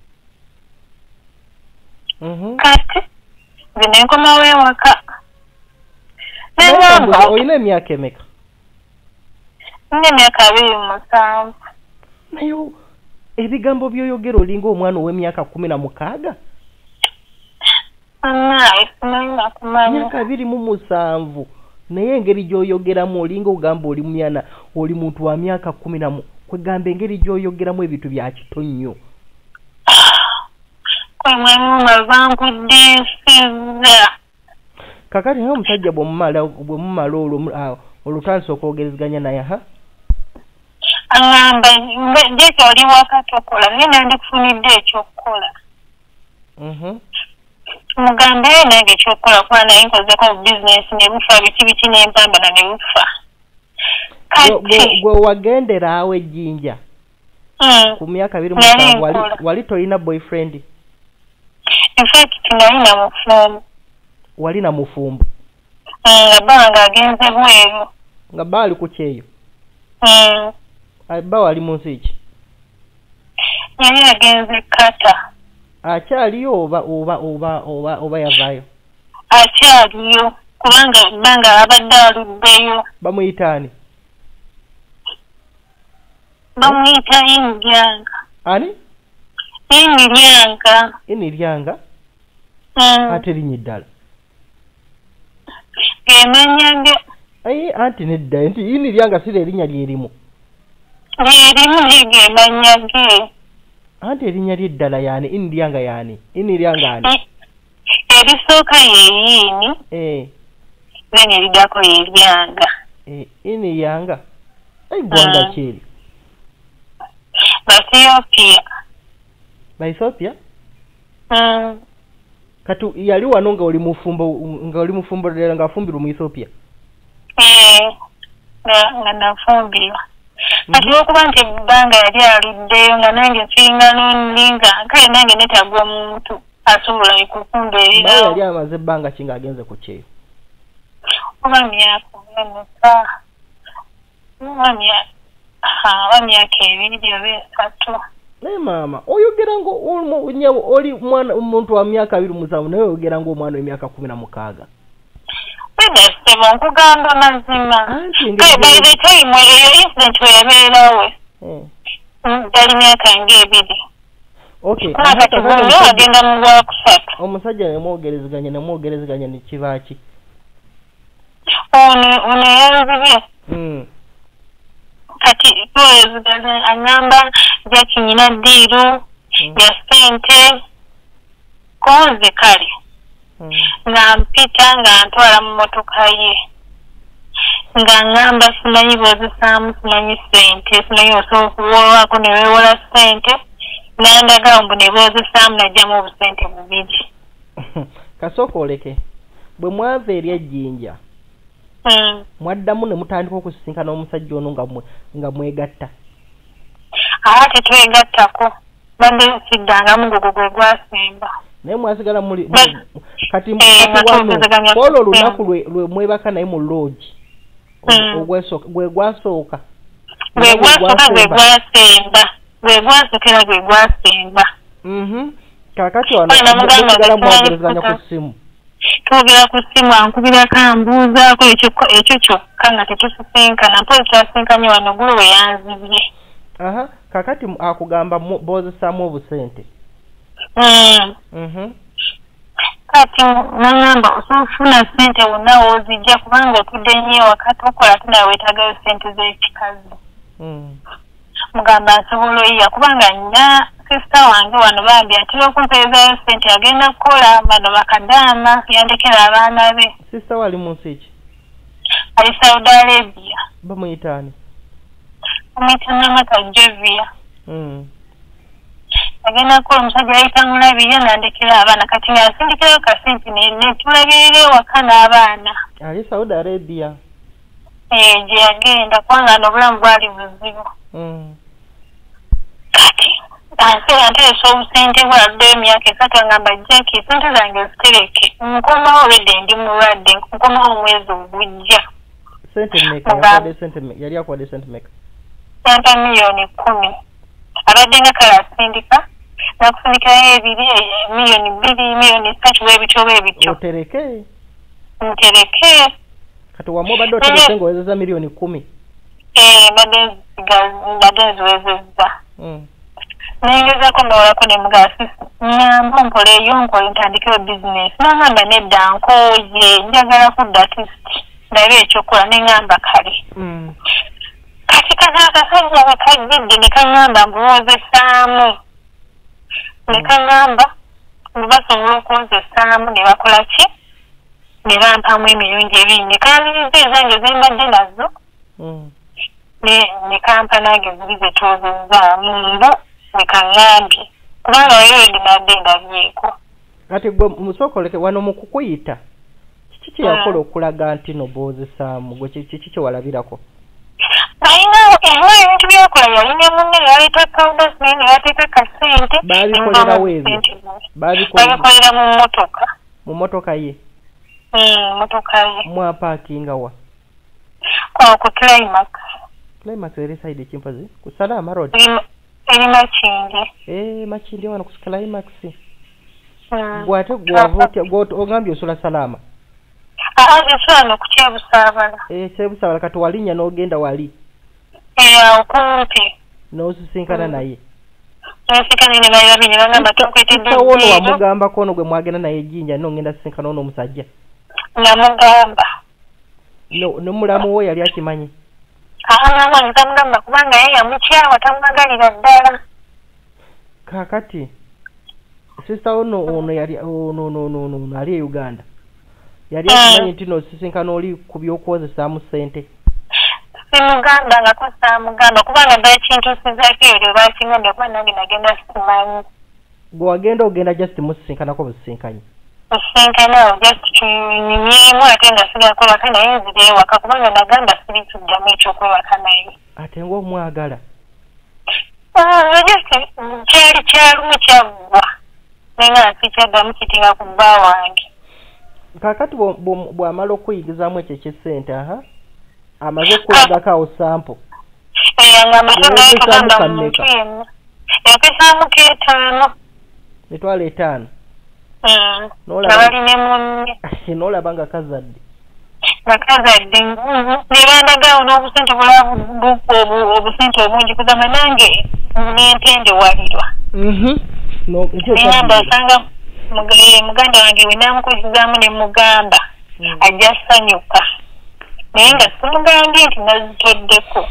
kati nze ne nkomawo ewaka neŋŋamba
olina emyaka emeka
nina emyaka abiri musanvu
naye ebigambo by'oyogera olinga omwana ow'emyaka kumi na mukaaga
simanyi kumanya
myaka abiri mu musanvu naye engeri gy'oyogeramu olinga ogamba oli muyana oli muntu wa myaka kumi na mu kwegamba engeri gy'oyogeramu ebintu bya kito nnyo
kwemwemuma bankuddensiza
kakati naye omusajja bwe mumala olwo olutandisa okwogerezeganya naye ha
aŋŋamba jeki oli wakati okola naye nandikufunidde ekyokukola mugambe nange ekyokukola kuba naye nkozeko mu bizinesi ne bufa biki biki n'empambana ne bufa
gwe wagendera awo ejjinja ku myaka abiri musanvu wali tolina boyfriend
infact nalina mufumbo
walina mufumbo
nga bba nga agenze bweru
nga bba ali ku kyeyo bba wali mu nsi ki
yali agenze kata
akyaliyo oba oba oba oba oba yavaayo
akyaliyo kubanga banga abadde aluddeyo
bamuyitaani
bamuyita Iniryanga
ani
Iniryanga
Iniryanga ate linnya eddala
emanya ge
ayi anti nedda nti Iniryanga sire erinnya lyerimu
lyerimu liga emanya ge
anti erinnya lyeddala yaani Iniryanga yaani Iniryanga ani
erisooka yeyiini then eriddako yeryanga
Iniryanga ayi ggwanga kyeri
Ethiopia
ba Ethiopia kati yali wano nga oli mufumbo nga oli mufumbo ddala nga afumbirwa mu Ethiopia
eh nga nafumbirwa kati okuba nti ebbanga yali aluddeyo nga nange nsinga n'oninga kale nange netagwa muntu asobola okukumbeerera
yali amaze ebbanga ki ng'agenze ku kyeyo
oba myaka emeka oba myaka oba myaka ebiri oba esatu
naye maama oyogera nga oli mwana omuntu wa myaka abiri musanvu naye oyogera ng'omwana w'emyaka kumi na mukaaga
Sebo nkugamba mazima by the time eyo incident weyabeerawe gali myaka ng'ebiri agenda mu gwakusatu
omusajja nemwogerezeganya nemwogerezeganya nekibaaki
ono yanzibye kati twezigana aŋŋamba jakinyina ddiiru ya ssente konze kale nga mpita nga ntwala mu motoka ye nga ŋŋamba simanyi bwozesaamu simanyi ssente simanyi osobola okuwoolwako ne weewola ssente nandaga mbu ne bwozesaamu najjamu obusente bubiri
kasooka oleke bwe mwava eri ejjinja mwaddamu ne mutandika okusisinkana omusajja ono nga mwegatta
ate tetwegattako badde siddangamu gugo gwe gwasemba
naye mwasigala muli kati olwo olunaku lwe mwebaka naye mu lodge ogwesooka gwe gwasooka
gwe gwasooka gwe gwasemba gwe gwasookera gwe gwasemba
kakati wano mwasigala mwagerezanya ku ssimu
twogera ku ssimu ankubira kambuuzaako ekyo kyokka nga tetusisinkana mpozi twasinkanye wano gulo we yanzibye
aha kakati akugamba boozesaamu obusente
kati nangamba osofuna sente wonna woozijja kubanga otudde nnyo wakati okola tinawe weetaagayo sente z'ekikazi mugamba nsobola oyiya kubanga nnya sisita wange wano bambi atera okumpeezayo sente agenda kukola bano bakadaama yandekera abaana be.
Sisita wali mu nsi ki?
Ali Saudi Arabia.
Bamuyitaani?
Bamuyita Namata Jovia.
Mm.
Agenda kukola omusajja ayita mulabirira nandekera abaana kati ng'asindikirayo kasente ne tulabirira ewaka n'abaana.
Ali Saudi Arabia.
Eh, gye yagenda kubanga n'obulamu bwali buzibu.
Mm.
Kati ate anteesa obusente bwadde emyaka esatu ngamba jjaki sente zange zitereke nkomawo obedde ndi mulwadde nkomawo omwezi ogujja.
Sente mmeka yakwadde sente mmeka yali akwadde sente mmeka?
Yampa miliyoni kumi abadde nga kale asindika nakusindikayo ebiri miliyoni bbiri miliyoni ssatu bwebityo bwebityo.
Otereke?
Ntereke.
Kati wamu obadde otereke ng'owezezza miliyoni kumi?
Eh, mbadde nziwezezza.
Mm.
Nengezako ndowolako ne mugasi nyamba nkoleyo nkole ntandikeyo bizinesi nangamba nedda nkooye njagala kudda artist ndabe ekyokola neŋŋamba kale
mm.
kati kana akasajja we kajjidde ne kaŋŋamba mbuwozesaamu ne kaŋŋamba basobola okuwozesaamu ne bakola ki ne bampamu emirundi ebiri ne kanziriza ezange zembadde nazo
mm.
ne kampa nange ziri zetwozezaamu mbu nekangambye kubanga weyo ndinadde ndabyeeko.
Kati gwe musookoleke wano mu kukuyita kiki kye yakola okulaga nti noboozesaamu gwe kiki kye walabirako?
Ayina era ebintu byakola yalinya munne yaleeta kawuda sinene yateeka kasente
baabikolerawo ebyo
babikolera mu mmotoka
mu mmotoka ye
mmotoka ye
mwapaakinga wa?
Ku Climax.
Climax eri side ekimpazi ku Salama Road.
Eri Makindi.
Eh, Makindi wano ku Climax. Gwate gwavotya gwoto ogambye osula Salama.
Ah, nsula no ku Kyebusaabala.
Eh, Kyebusaabala kati walinya n'ogenda wali.
Eh, okumpi.
N'osisinkana naye.
N'osisinkana ne naye babinye bagamba tukwetedde.
Wono wamugamba kono gwe mwagenda naye Jinja n'ogenda sisinkana ono omusajja.
Namugamba.
No, nomulamu wo yali akimanyi.
Ah, mama ntamugamba kubanga yeye yamukyawa tamumagalira ddala.
Kakati sister ono ono yali ono no no no ali Uganda. Yali akimanyi nti no sisinkana oli ku by'okwozesaamu ssente.
Simugamba nga kosa mugamba kubanga dda kintu sizaako ebyo bakingambye kuba nange nagenda simanyi.
Gwe wagenda ogenda just musisinkanako busisinkanyi.
Musinkana just kinyinyimu ate nga sigako waka naye nzire ewaka kubanga nagamba siri kuddamu ekyokwewaka naye.
Ate ng'omwagala?
Just kyali kyalumu kyaggwa naye nga sikyaddamu kitinga ku bba wange.
Kakati bw'amala okuyigizaamu ekyo eky'essente aha amaze okulagako awo sampo.
Nga amaze naye tugamba muntu yenna yapesaamu k'etaano.
Mitwalo etaano?
Nabalina munne.
N'olaba nga kazadde.
Nga kazadde ne bandagawo n'obusente bulaba obusente obungi kugamba nange n'entende walirwa. Nengamba osanga muganda wange we namukozizaamu ne mugamba ajja sanyuka naye nga simugambye nti nazitoddeko.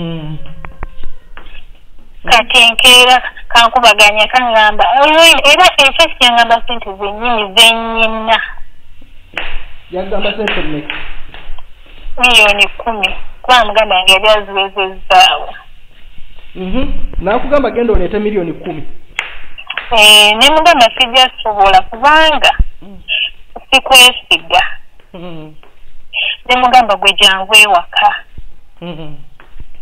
Kati enkeera kankubaganya kaŋŋamba era ekyo kyangamba sente zennyini zennyina.
Yagamba sente mmeka?
Miliyoni kumi kuba muganda wange yali aziwezezzaawo.
Naakugamba genda oleete miliyoni kumi.
Ne mugamba sijja sobola kubanga sikwesiga. Ne mugamba gwe jangu ewaka.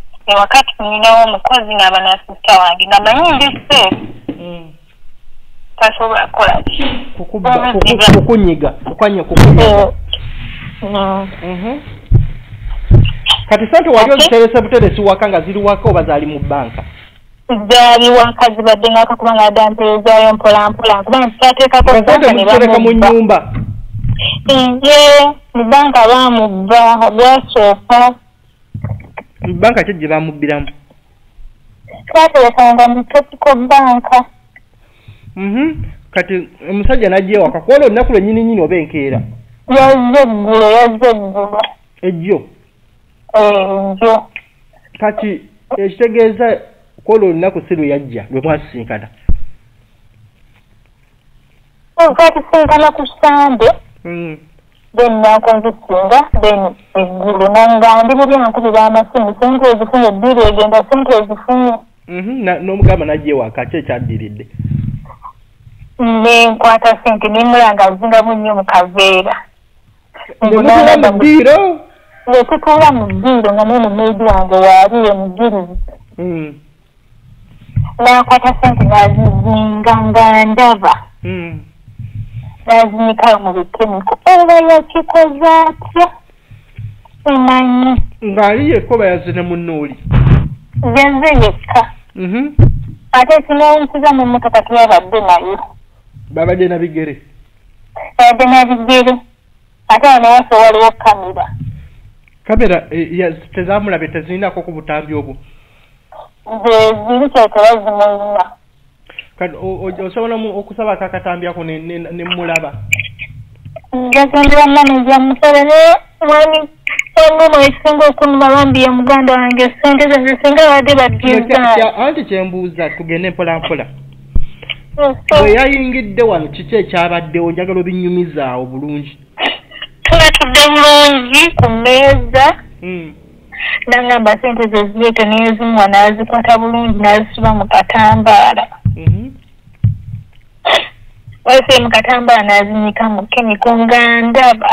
Ewaka tulinawo omukozi n'aba na sisita wange nga manyi ndi seefu. tasobola kukola ki
kukuba kukunyiga kukanye kukunyiga mhm kati sente wali oziterese buteresi waka nga ziri waka oba zali mu banka
zali waka zibadde nga akakuba nga damperezayo mpola mpola kubanga tutateekako
sente muzitereka mu nnyumba
nje mu banka bamubba bwasooka
mu banka ki gye bamubbiramu
twaterekanga mu tropical banka
mhm kati omusajja najja ewaka kuola olunaku lwennyini nyini oba enkeera
yazze eggulo yazze eggulo
ejjo
ejjo
kati ekitegeeza kuola olunaku si lwe yajja lwe mwasisinkana
twatusinkana ku sande then nakonzisinga then eggulo nanga ndi mu byankubira amasimu sente ezifunye ebbiri egenda sente ezifunye
n'omugamba najja ewaka ki ekyaddiridde
nenkwata sente nemulanga zingamu nnyo mu kaveera
nemutula mu ddiiro
netutuula mu ddiiro nga nene meedi wange waaliyo mugirizi nakwata sente nazizinga nga ndaba nazinyikayo mu bikemiko oba yakikoze atya emanyi
ng'ali yekko bayazine munnooli
yazze yekka ate kinawunsiza mu mmotoka teyabadde nayo
babadde na bigere
babadde na bigere ate anawaso waliwo kamera
kamera tezamulabe tezirinako ku butambi obwo
ziri kyetebazimulina
osobola okusaba kakatambyako nemulaba
gagendera manaja musole mwani omuno ekisinga okunuma bambiye muganda wange sente zange singa badde baddiza
anti kyembuuza tugende mpola mpola bwe yayingidde wano kiki ekyabaddewo njagala obinyumizaawo bulungi
tunatudde bulungi ku mmeeza nangamba sente ze zireete nezimuwa nazikwata bulungi nazisiba mu katambaala wese mu katambaala nazinyika mu kemiko nga ndaba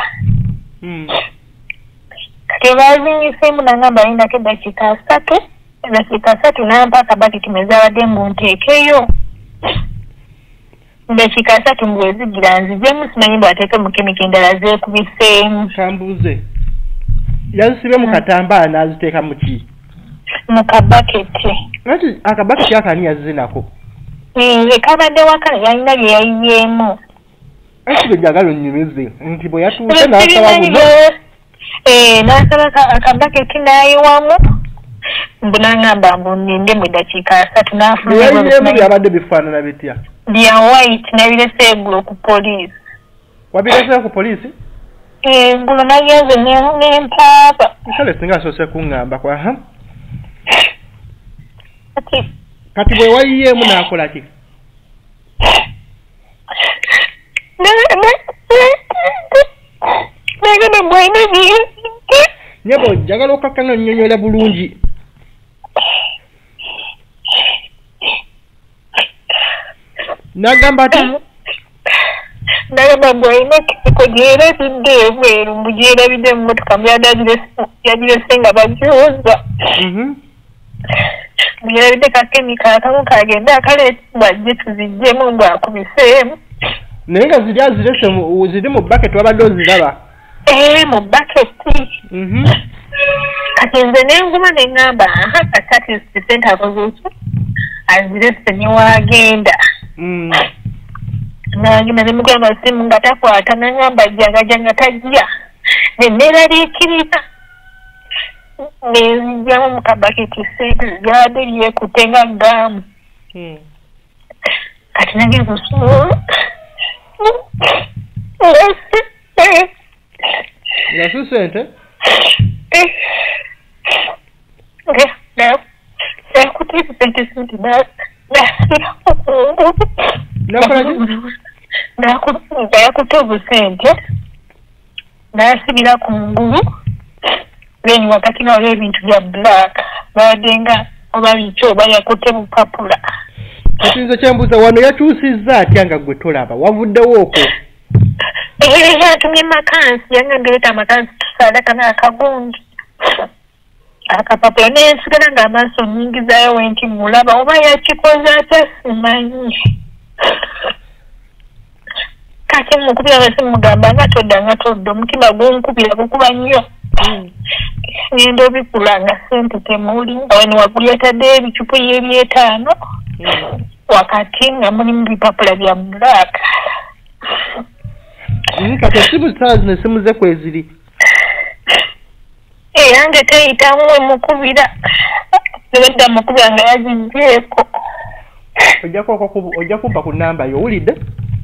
kati bazinyiseemu nangamba ayindako eddakiika asatu eddakiika asatu nampa akabaketi mezabadde mu nteekeyo eddakiika asatu mbwezigira nzijemu simanyi bwateeke mu kemiko endala zeekubiseemu
kambuuze yazisibe mu katambaala n'aziteeka mu ki
mu kabaketi
ati akabaketi akani yazinako
kabadde waka yalina bye yayiyeemu
ati bwe njagala onnyumize nti bwe yatuuse n'asaba buno
n'asaba akabaketi n'ayiwamu mbu n'angamba mbu ninde mu eddakiika asatu
n'afunayayiyeemu byabadde bifaanana bitya
bya white nabirese eggulo ku poliisi
wabireseo ku poliisi
eggulo nagenze nempaaba
kale singa asoose kuŋŋamba kwaha
kati
kati bwe wayiyeemu n'akola ki
nagenda bwayina
nye bw'ojagala okakkanga onnyonnyola bulungi n'agamba ati
nagamba bwayina kiko gyerabidde ebweru mbu gyerabidde mu motoka muyadagirese nga bajooza byerabidde kakemika akamu kagenda akaleetebwa gye tuziggyemu ng'akubiseemu
naye nga ziri azirese ziri mu baketi wabadde oziraba
ee mu baketi kati nze nenguma neŋŋamba aha kati sente akoze ki azirese niwaagenda nagenda nemugamba simu nga takwata naŋŋamba jjagaja nga tajja neneeraliikirira nezijjamu mu kabaketi sente zibadde byekutte nga gaamu kati nagenda osuula
nga si sente
nakuteeka sente sente nga yakutte obusente nasibira ku ngulu then wakati nga waliwo ebintu bya black badde nga oba biki oba yakutte bupapula
kati nze kyembuuza wano yakyusizza atya nga gwe tolaba wavuddewo okwo
yatumye makansi yangambye leeta amakansi tusaadaka n'akagundi akapapula nensigala ng'amaaso nnyingizayo wenti mulaba oba yakikoze atya simanyi kati mukubira basi mugamba nga todda nga todda omutima gunkubira gukuba nnyo ngenda obikulanga sente temuli nga wano waggulu yataddeyo ebicupa ebyetaano wakati nga mulimu bipapula bya mulaaka
kati esimu saa zino esimu ze kweziri
era nga teyitamu emukubira nebadda mukubira nga yazizzeeko
ojja kumpa ku namba yo owulidde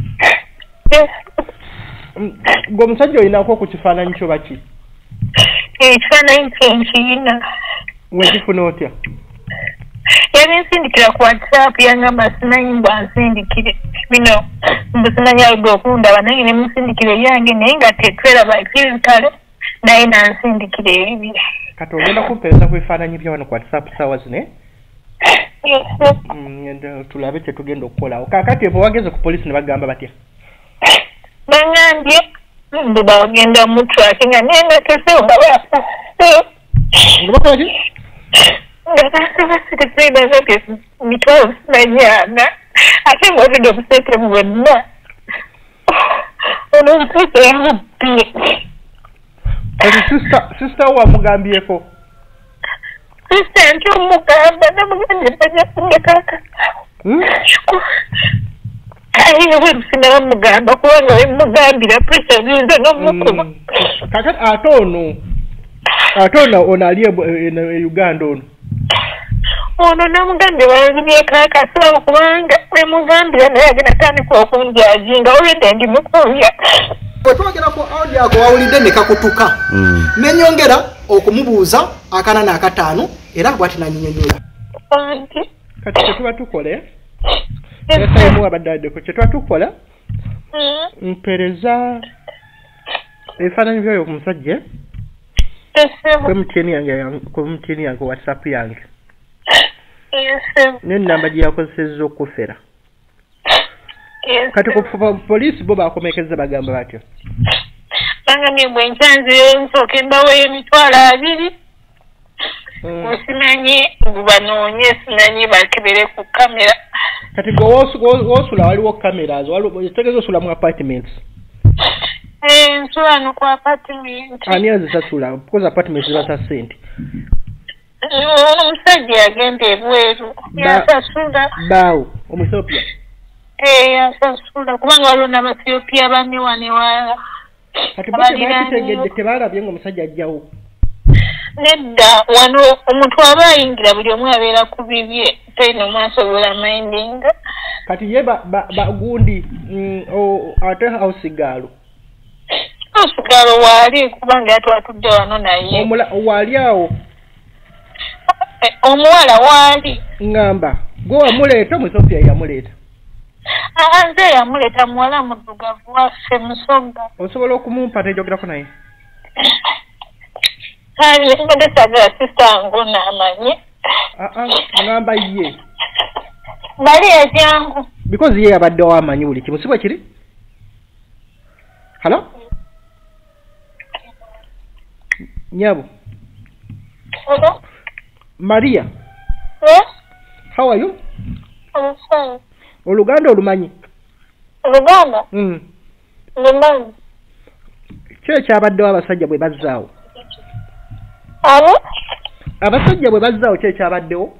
gwe omusajja olinako ku kifaananyi kyo baki
ekifaananyi kye nkiyina
wekifuna otya
yabinsindikira ku whatsapp yangamba simanyi bwansindikire bino mbusimanyi aludde okundaba naye nemusindikire yange naye nga tetweraba physically naye nansindikire ebibiri
kati ogenda kumpeereza ku bifaananyi bya wano ku whatsapp saawa zine tulabe kye tugenda okukolawo kaakati ebo wageze ku polisi ne bagamba batya
bangambye mbu bagenda mutraki nga naye nga tesewo nga bafase
nga bakola ki
nga basebasiteseibazoke mitwalo simanyana ate ngaozidde obuseke bwonna ono omuseke yamubbye
kati sisita wo wamugambyeko
sisita nti omugamba namugambye bajja kungekaka aye webusina bamugamba kubanga wemugambira pressure zinza n'omukuba
kakati ate ono ate ono ono ali e Uganda ono
ono namugambye wanzimyekaka sawa kubanga wemugambira naye agenda tandika okunjazinga olwedde ndi mukuya
bwe twogerako audio ako wawulidde ne kakutuka nenyongera okumubuuza akanana akataano era bw'ati nanyinyonyola
kati kyetuba tukole esaimu abaddadeko kyetuba tukola mpereza ebifaananyi byayo ku musajja kwemutini yange kwemutini yange whatsapp yange nenamba gye yakozesezza okufera kati ku poliisi bo bakomekeza bagamba batyo
bangambye bwe nkyanzireyo nsooka embaweyo emitwalo abiri osimanyi banoonye simanyi bakebere ku kamera
kati gwe wosula waliwo cameras otegeeza osula mu apartments
nsula no ku apartment
ani azisasula because apartments zibasa ssente
omusajja yagenda ebweru yasasula
baawo omuethiopia
yasasula kubanga waliwo n'abaethiopia banne wanewala
kati bakitegedde tebalabye ng'omusajja ajjawo
nedda wano omuntu aba ayingira buli omu abeera ku bibye talina omwasobola minding
kati ye bagundi ate ausigaalo
ausigaalo waali kubanga yatwatudde wano naye
waali awo
omuwala waali
ngamba gwe wamuleeta omuethiopia yamuleeta
nze yamuleeta muwala muddugavu waffe Musoga
osobola okumumpa tejogerako naye
kale mbadde sagala sista ngo n'amanyi
ngamba ye
bali ejangu
because ye abadde wamanyi buli kimu sibwe kiri halo nyabo
hello
Maria
yes
how are you
I'm fine
oluganda olumanyi
oluganda
mm
lumanyi
kyo ekyabaddewo abasajja bwe bazzaawo
ano
abasajja bwe bazzaawo kyo ekyabaddewo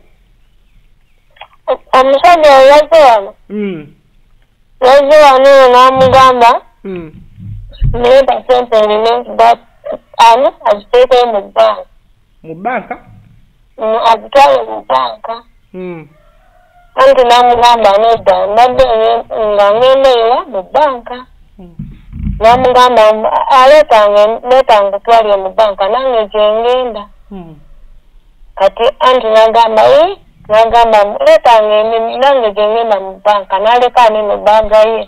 omusajja yazze wano yazze wano n'amugamba naye pasente nine but ano aziteekeye mu bbanka
mu bbanka
azitwale mu bbanka anti n'amugamba nedda mbadde nga ngendeera mu bbanka n'amugamba aleetange leetanga twalire mu bbanka nange gyengenda kati anti n'agamba e n'agamba leetanga nange gyengenda mu bbanka n'aleka ani mu bbaaga ye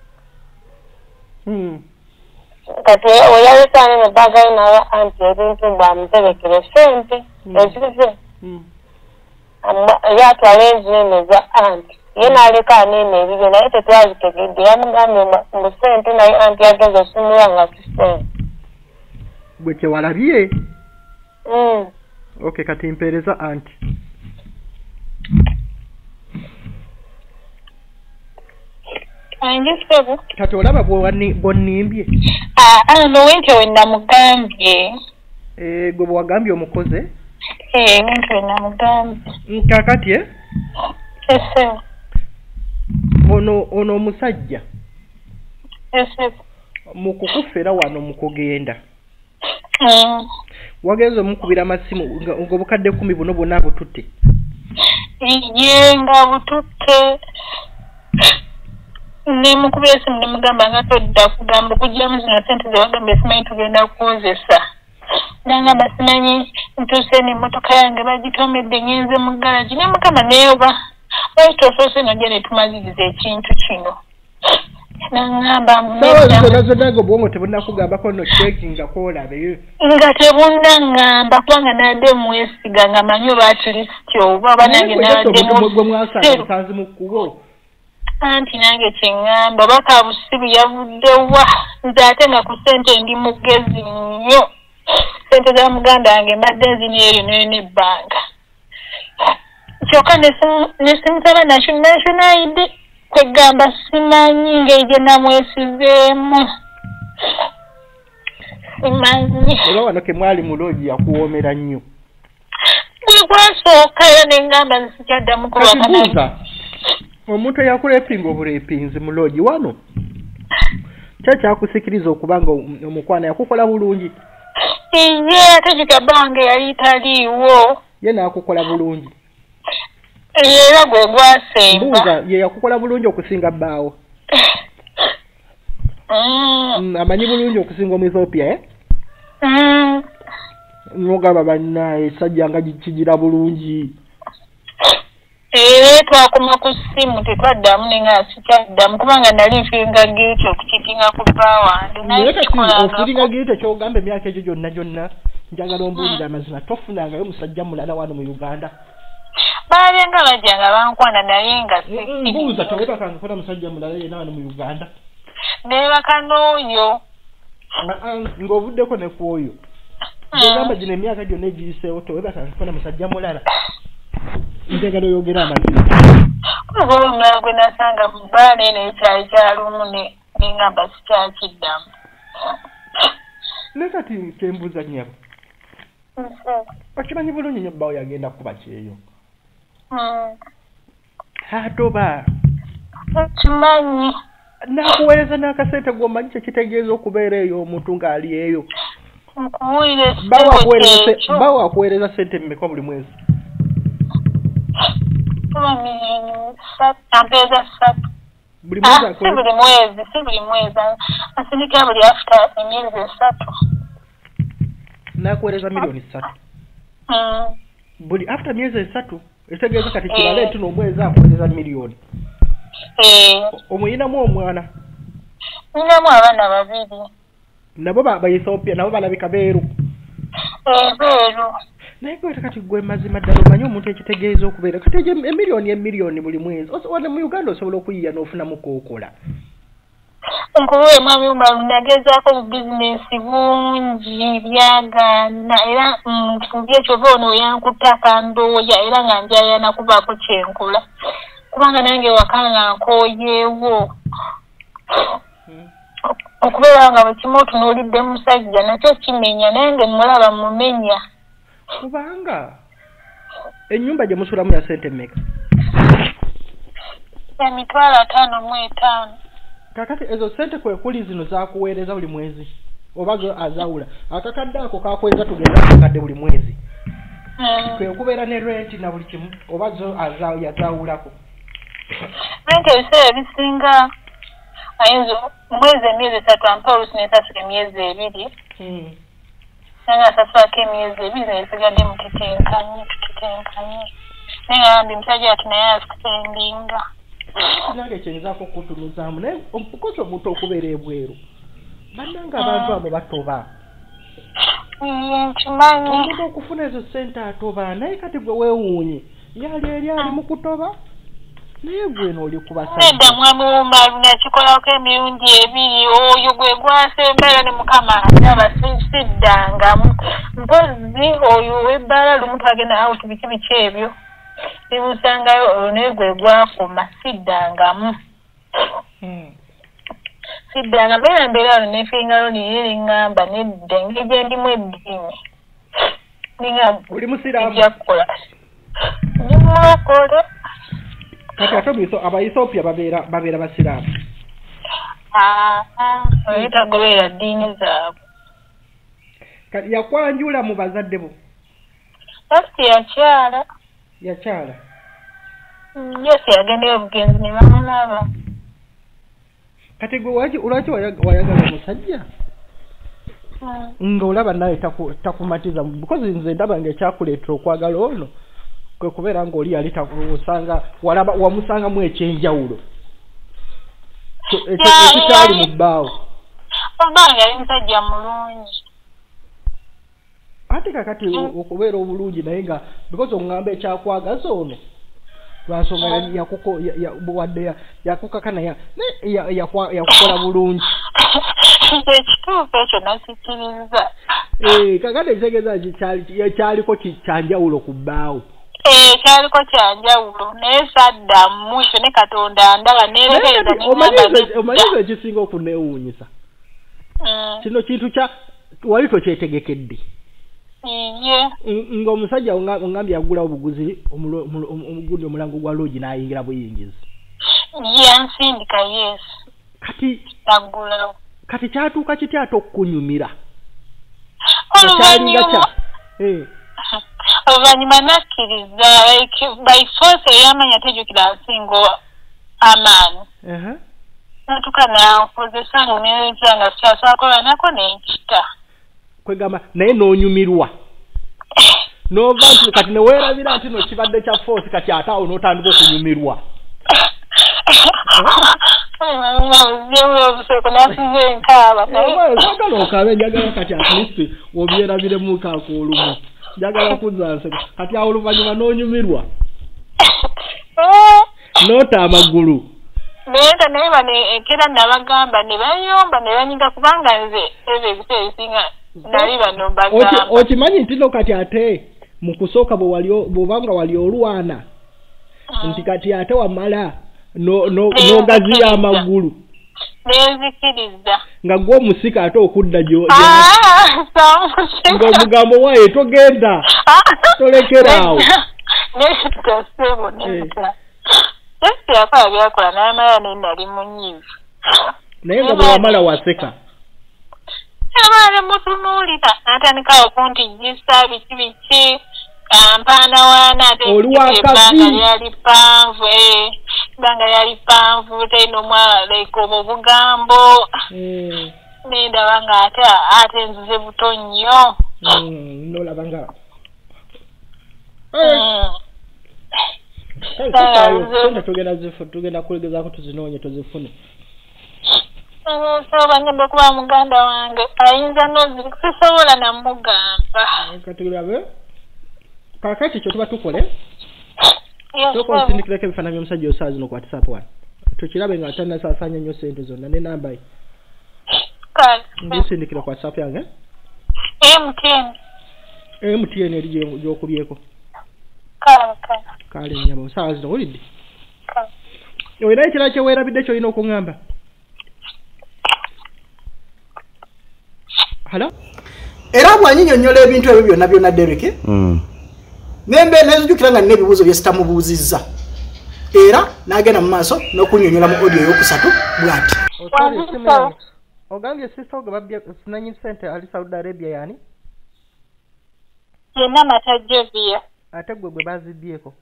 kati oyaleka ani mu bbaaga ye naye anti ebintu bwamuterekere sente ezize yatwala enzino za anti ye n'aleka anene ebibyo naye tetwazitegedde yamugambye mu sente naye anti yageze osumula nga kisente
gwe kyewalabye okay kati mpeereza anti
Anjisebo.
Kati olaba bw'onnimbye.
Ah, no wente we namugambye.
Eh, gwe bwagambye omukoze?
Eh, wente we namugambye.
Kakati eh?
Ese.
Ono ono omusajja.
Ese.
Mu kukufera wano mu kugenda.
Mm.
Wagenze mukubira amasimu ngo bukadde kumi buno bonna bututte.
Iye nga bututte. Ne mukubira simu ne mugamba nga todda kugamba kujjamu zino sente ze wagamba simanyi tugenda kukozesa. Nanga basimanyi ntuse n'emmotoka yange bagitomedde ngenze mu garaji ne mugamba neyoba. Wait osoose nojja ne tumaliriza ekintu kino. Nangamba
nazo bwongo tebunakugambako no checking akolabe
nga tebunangamba kubanga nadde mwesiga nga manyi oba atilisti oba banange
naddemusanzi mukubo
anti nange kyeŋŋamba baka busibu yavuddewa nze ate nga ku ssente ndi mugezi nnyo ssente za muganda wange mbadde nzina eryo nayo nebbanga kyokka nesimusaba national id kwegamba simanyi ng'egye namwesizeemu simanyi
era wano ke mwali muloogi yakuwoomera nnyo
gwe gwasooka era nengamba nsikyaddamu
kubabuuza omuntu eyakulepinga obulepinzi muloogi wano kyakyakusikiriza okuba nga omukwana yakukola bulungi
iye ate kigamba wange yali taliiwo
ye naakukola bulungi
era gwe gwasemba
mbuuza ye yakukola bulungi okusinga bbaawo
mm.
amanyi bulungi okusinga omuethiopia eh?
mm.
nogamba bannaye sajja nga kigira bulungi
era twakoma ku ssimu tetwaddamu nenga sikyaddamu kubanga nali nfiringa gate okukitinga ku bbaawange
ofiringa gate kyogamba emyaka egyo gyonna gyonna njagala ombuulira amazima tofunangayo musajja mulala wano mu Uganda
babenga bajjanga bankwana naye nga
mbuuza tewebakanga kufuna musajja mulala yena wano mu Uganda
nebaka n'oyo
ng'ovuddeko ne ku oyo ogamba gino emyaka gyonna egiyiseewo tewebakanga kufuna musajja mulala njagala oyogera amazima
oba omulala gwe nasanga mu bbaala eno ekyali kyalumu nengamba sikyakiddamu
ne kati kembuuza nnyabo okimanyi bulungi nnyo bbaawo yagenda kuba kyeyo atoba
kimanyi
nakuweereza n'akasente gwomanyi kyekitegeeza okubeera eyo omuntu ng'ali eyo bbaawo akuweereza sente mmeka buli mwezi
ampeeza ssatu
buli
mwezi si buli mwezi si buli mwezi asindikira buli after emyezi esatu
nakuweereza milioni ssatu buli after myezi esatu etegeeza kati kirala etuno omwezi akuweereza miliyoni omuyinamu omwana
ninamu abaana babiri
nabo baethiopia nabo balabika beeru
beeru
naye kweta kati gwe mazima ddala omanyi omuntu ekitegeeza okubeera kati egyo emiliyoni emiliyoni buli mwezi wane mu Uganda osobola okuyiya n'ofunamu kookola
nkubuwe mwami umaru nagezaako mu bizinesi bungi byagaana era byekyo boono yankutaka ndooya era nga njayana kubaako kyenkola kubanga nange wakanga nkooyeewo okubeera nga bwe kimu otunuulidde musajja nakyo kimenya naye nga mulaba mumenya
kubanga ennyumba gye musulamu ya sente mmeka
emitwalo ataano mu etaano
kakati ezo sente kwe kuli zino zakuweereza buli mwezi oba zo azawula akakadde ako kakuweereza tugenda akakadde buli mwezi kwe okubeera ne renti na buli kimu oba zo yazawulako
renti ebiseera ebisinga ayinza mwezi emyezi esatu ampa oluusi nesasula emyezi ebiri naye asasulako emyezi ebiri nesigadde mututenkanye tututenkanye naye ngayambi musajja watu naye azikutendinga
nange kyenzaako kutunuzaamu naye omukozi omuntu okubeera ebweru bannanga abantu abo batoba
nkimanyi
omuntu okufuna ezo sente atoba naye kati gwe weewuunye yali eri ali mu kutoba naye gweno oli kubasajja
nedda mwami wumalu nakikolako emirundi ebiri oyo gwe gwasembayo ne mukama ndaba siddangamu mpozi oyo ow'ebbaala lumu twagenda awuti biki biki ebyo bimusangayo oyo naye gwe gwakoma siddangamu siddanga mbeera mbeera nefingalo niyeriŋŋamba nedda engeri gye ndimu eddiini ninga
oli musiraamu
jakukola nimulokole
kati ate mu abaethiopia babeera babeera basiraamu
oyitagoberera ddiini zaabwe
kati yakwanjula mu bazadde bo
asi yakyala
yakyala
yosi yagendeyo obugenzi ne bamulaba
kati gwe lwaki wayagala omusajja nga olaba naye takumatiza because nze ndaba ngaekyakuleetera okwagala ono kwe kubeera ng'oli yali osanga wamusangamu ekyenjawulo ekikyali mu bbaawo
obanga yali musajja mulungi
ate kakati okubeera obulungi naye nga because oŋŋamba ekyakwagaza ono lwansonga wadde yakukakana yakukola bulungi
ekituufu ekyo nasikiriza
kakati ekitegeeza kyaliko kyanjawulo ku bbaawo
kyaliko kyanjawulo naye saddamu ekyo ne katonda ndaba nerebereza
omanyiza ekisinga okuneewuunyisa kino kintu kya wali tokyetegekedde ng'omusajja ongambye yagulawo obuguzi omugundi omulango gwa loogi n'ayingira buyingizi
yansindika yes
kati
nagulawo
kati kyatuuka kitya ate okukunyumira
oluvannyuma nakkiriza by force eyamanya tejjukira nsingo amaanyi natuka nankozesa nga neeza nga sikyasobola nako nenkita
kwegamba naye n'onyumirwa nova nti kati neweerabira nti no kibadde kya force kati ate awo n'otandika okunyumirwa njagala okabe njagala kati at least obyerabiremu kaako olumu njagala kuzza nseko kati awo oluvannyuma n'onyumirwa noota amagulu
naye naye banekera nabagamba ne bayomba ne banyiga kubanga nze ebyo ebiseera ebisinga nali bano bagamba
okimanyi nti no kati ate mu kusooka bw'obanga wali olwana nti kati ate wamala n'ogaziya amagulu
nenzikiriza
nga gwe omusika ate okudda ng'omugambo waye togenda tolekeraawo
nekitutasebo neta esi yakola byakola n'amala ne nali munyiivu
naye nga bwe wamala waseka
amala ne mutunuulira n'atandika okuntijjisa biki biki ampaana waana ate ebbanga lyali ppanvu ebbanga lyali ppanvu talina omwaleka obwo obugambo nendaba nga ate ate nzize buto nnyo
nolaba nga tugenda kulegezaako tuzinoonye tuzifune
soba ngenda okuba muganda wange ayinza nozisisobola namugamba
katulabe kakati kyo tuba tukole toko nsindikireko ebifaananyi by'omusajja osaa zino ku whatsapp wano tukirabe nga atanasaasaanya nnyo sente zonna ne namba ye ngisindikira ku whatsapp yange
mtn
mtn eri gyokubyeko kale nyama osaa zino wulidde olinayo ekirala kyeweerabidde kyolina okuŋŋamba hala
era bwanyinyonnyola ebintu ebyo byonna byonna Derek nembe nezijukira nga nina ebibuuzo bye sitamubuuzizza era n'agenda mu maaso n'okunnyonnyola mu audio y'okusatu bw'ati
ogambye sista ogababye sinanyi sente ali Saudi Arabia yani
yenna matajjoviya
ate gwe gwe bazibbyeko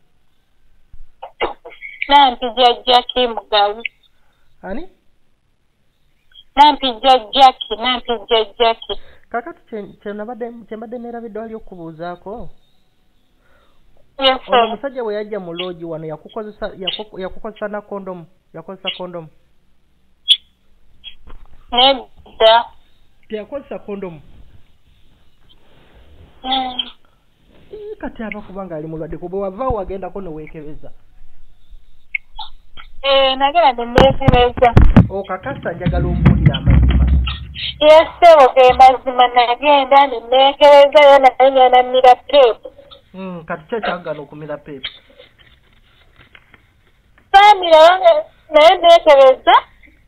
nampi jajjaki mugabi
ani
nampi jajjaki nampi jajjaki
kakati kyembadde neerabidde wali okubuuzaako
Yes,
ono omusajja bwe yajja mu loogi wano yakukozesa na kondomu yakozesa kondomu
nedda
teyakozesa kondomu kati aba kubanga ali mulwadde kubwe wavaawo wagendako neweekebeza
nagenda neneekebeza
okakasa njagala ombuulira amazima
yesebo ge mazima nagenda neneekebezayo naye nyanamira peepu
kati kyo kyagala okumira peepu
saamira naye neekebeza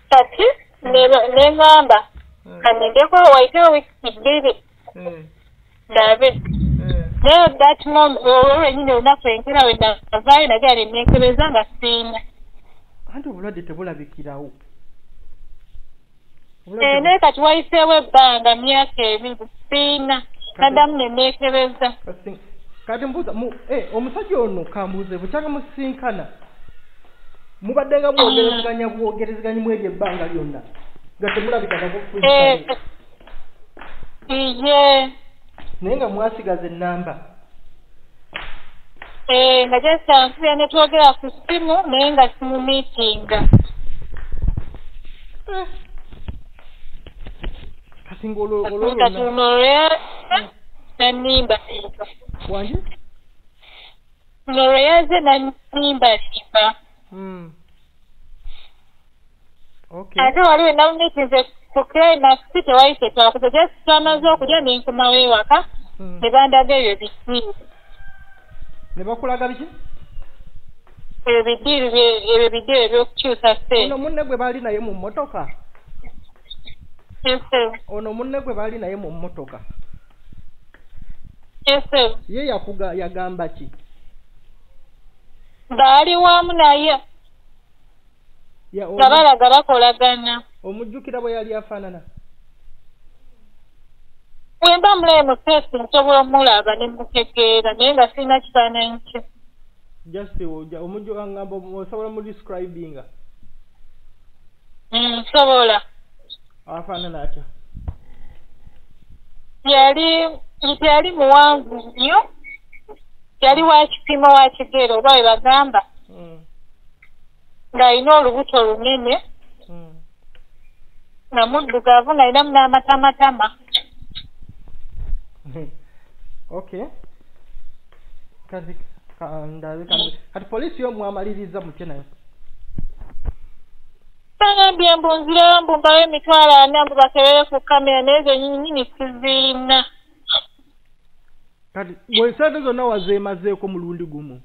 kati neŋŋamba kanendeko waitewo wiiki bbiri ndabe naye that mom olwo lwenyini olunaku enkera we navaayo nagyali nenkebeza nga siina
anti obulwadde tebulabikirawo
naye kati wayiseewo ebbanga myaka ebiri siina naddamu neneekebeza
kati mbuuza omusajja ono kambuuze bukyanga musisinkana mubadde nga bwogerezeganya bwogerezeganya mu eryo ebbanga lyonna nga temulabikako
kusinkana iye
naye nga mwasigaza ennamba
nga gyesankuya ne twogera ku ssimu naye nga simu miitinga
kati ng'olwo
nanimba
wange
ng'olwo yaze nanimba simba ate waliwo namumiitinze ku climax tewayise twakuze gyesi twamaze okulya nenkomawo ewaka ne bandaga ebyo bidiiri
ne bakulaga biki
ebyo bidiiri ebyo bidiiri ebyokukyusa ssente
ono munne gwe baali naye mu mmotoka ono munne gwe baali naye mu mmotoka ye yakuga yagamba ki
baali wamu naye nga balaga bakolagana
omujjukira bwe yali afaanana
bwemba mulaye mu fesi nsobola omulaba ne mutegeera naye nga sirina kifaananyi kye
just omujjukangamba osobola mu describinga
nsobola
afaanana atya
yali nti yali muwanvu nnyo yali wa kipimo wa kigero oba we bagamba ng'alina olubuto lunene nga muddugavu ng'alinamu n'amatamatama
okay kati kandabe kati poliisi yo mwamaliriza mutye nayo
bagambye mbu nzirayo mbu mbayo emitwalo ana mbu bakebere ku kamera naye zo nyinyini siziina
kati bwesente zonna wazeemazeeko mulundi gumu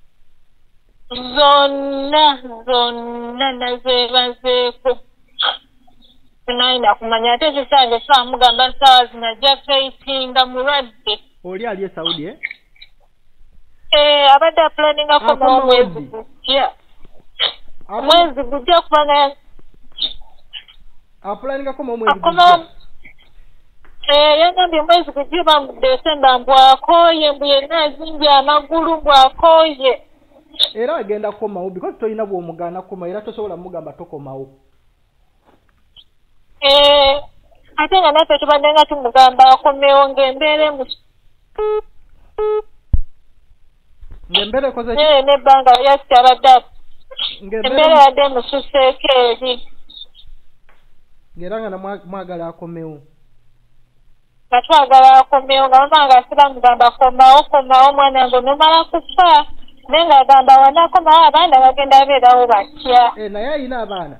zonna zonna nazeebazeeko sinayina kumanya ate kisange twamugamba saawa zinajja feitinga mulwadde
oli ali e Saudi eh
eh abadde aplaningako n'omwezi gujja omwezi gujja kubanga
aplaningako n'omwezi gujja
eh yagambye omwezi gujja ba mu Desemba mbwakoye mbu yenna azimbye amagulu mbwakoye
era agenda kukomawo because tolina bw'omugaana koma era tosobola mugamba tokomawo
eh ate nga naffe tubadde nga tumugamba akomewo ng'embeera emu
ng'embeera ekoze
ki n'ebbanga yasi abadde embeera yadde mususeeko eri
ng'era nga namwagala akomewo
nga twagala akomewo nga mama nga asiba mugamba komawo komawo omwana ngo nomala kufa naye ng'agamba wanakomawo abaana bagenda beerawo batya
naye alina abaana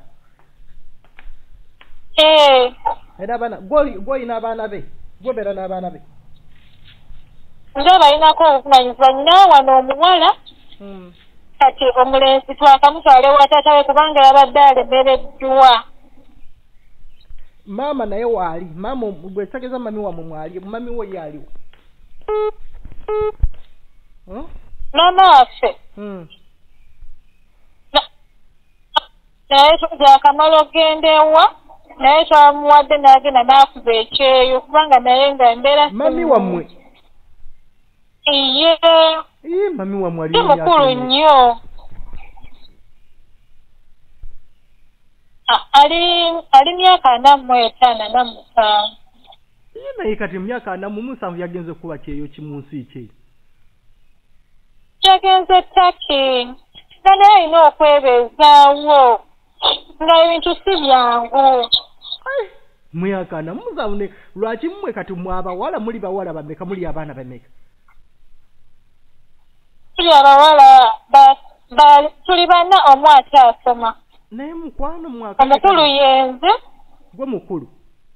eh
era abaana gw'olina abaana be gwobeera n'abaana be
nga balinako obukumanyizibwa nyinawo wano omuwala kati omulenzi twakamutwala ewa taata we kubanga yabadde alemereddwa
maama naye waali maama gwesageza mami wamwe mwali mami wo ye aliwo
maama waffe naye gyakamala ogenda ewa naye twamuwadde n'agenda n'akuba ekyeyo kubanga naye nga embeera
mami wammwe
iye
iye mami wammwe ali
mukulu nnyo ali ali myaka ana mu etaano na musanvu
iye naye kati myaka ana mu musanvu yagenze kuba kyeyo kimu nsi kye
yagenze ttaki nga naye alina okwebeezaawo nga ebintu si byangu
myaka ana musanvu ne lwaki mmwe kati mwabawala muli bawala bameka muli abaana bameka
tuli abawala tuli bana omu ate asoma
naye mukwano mwaka
omukulu yenze
gwe mukulu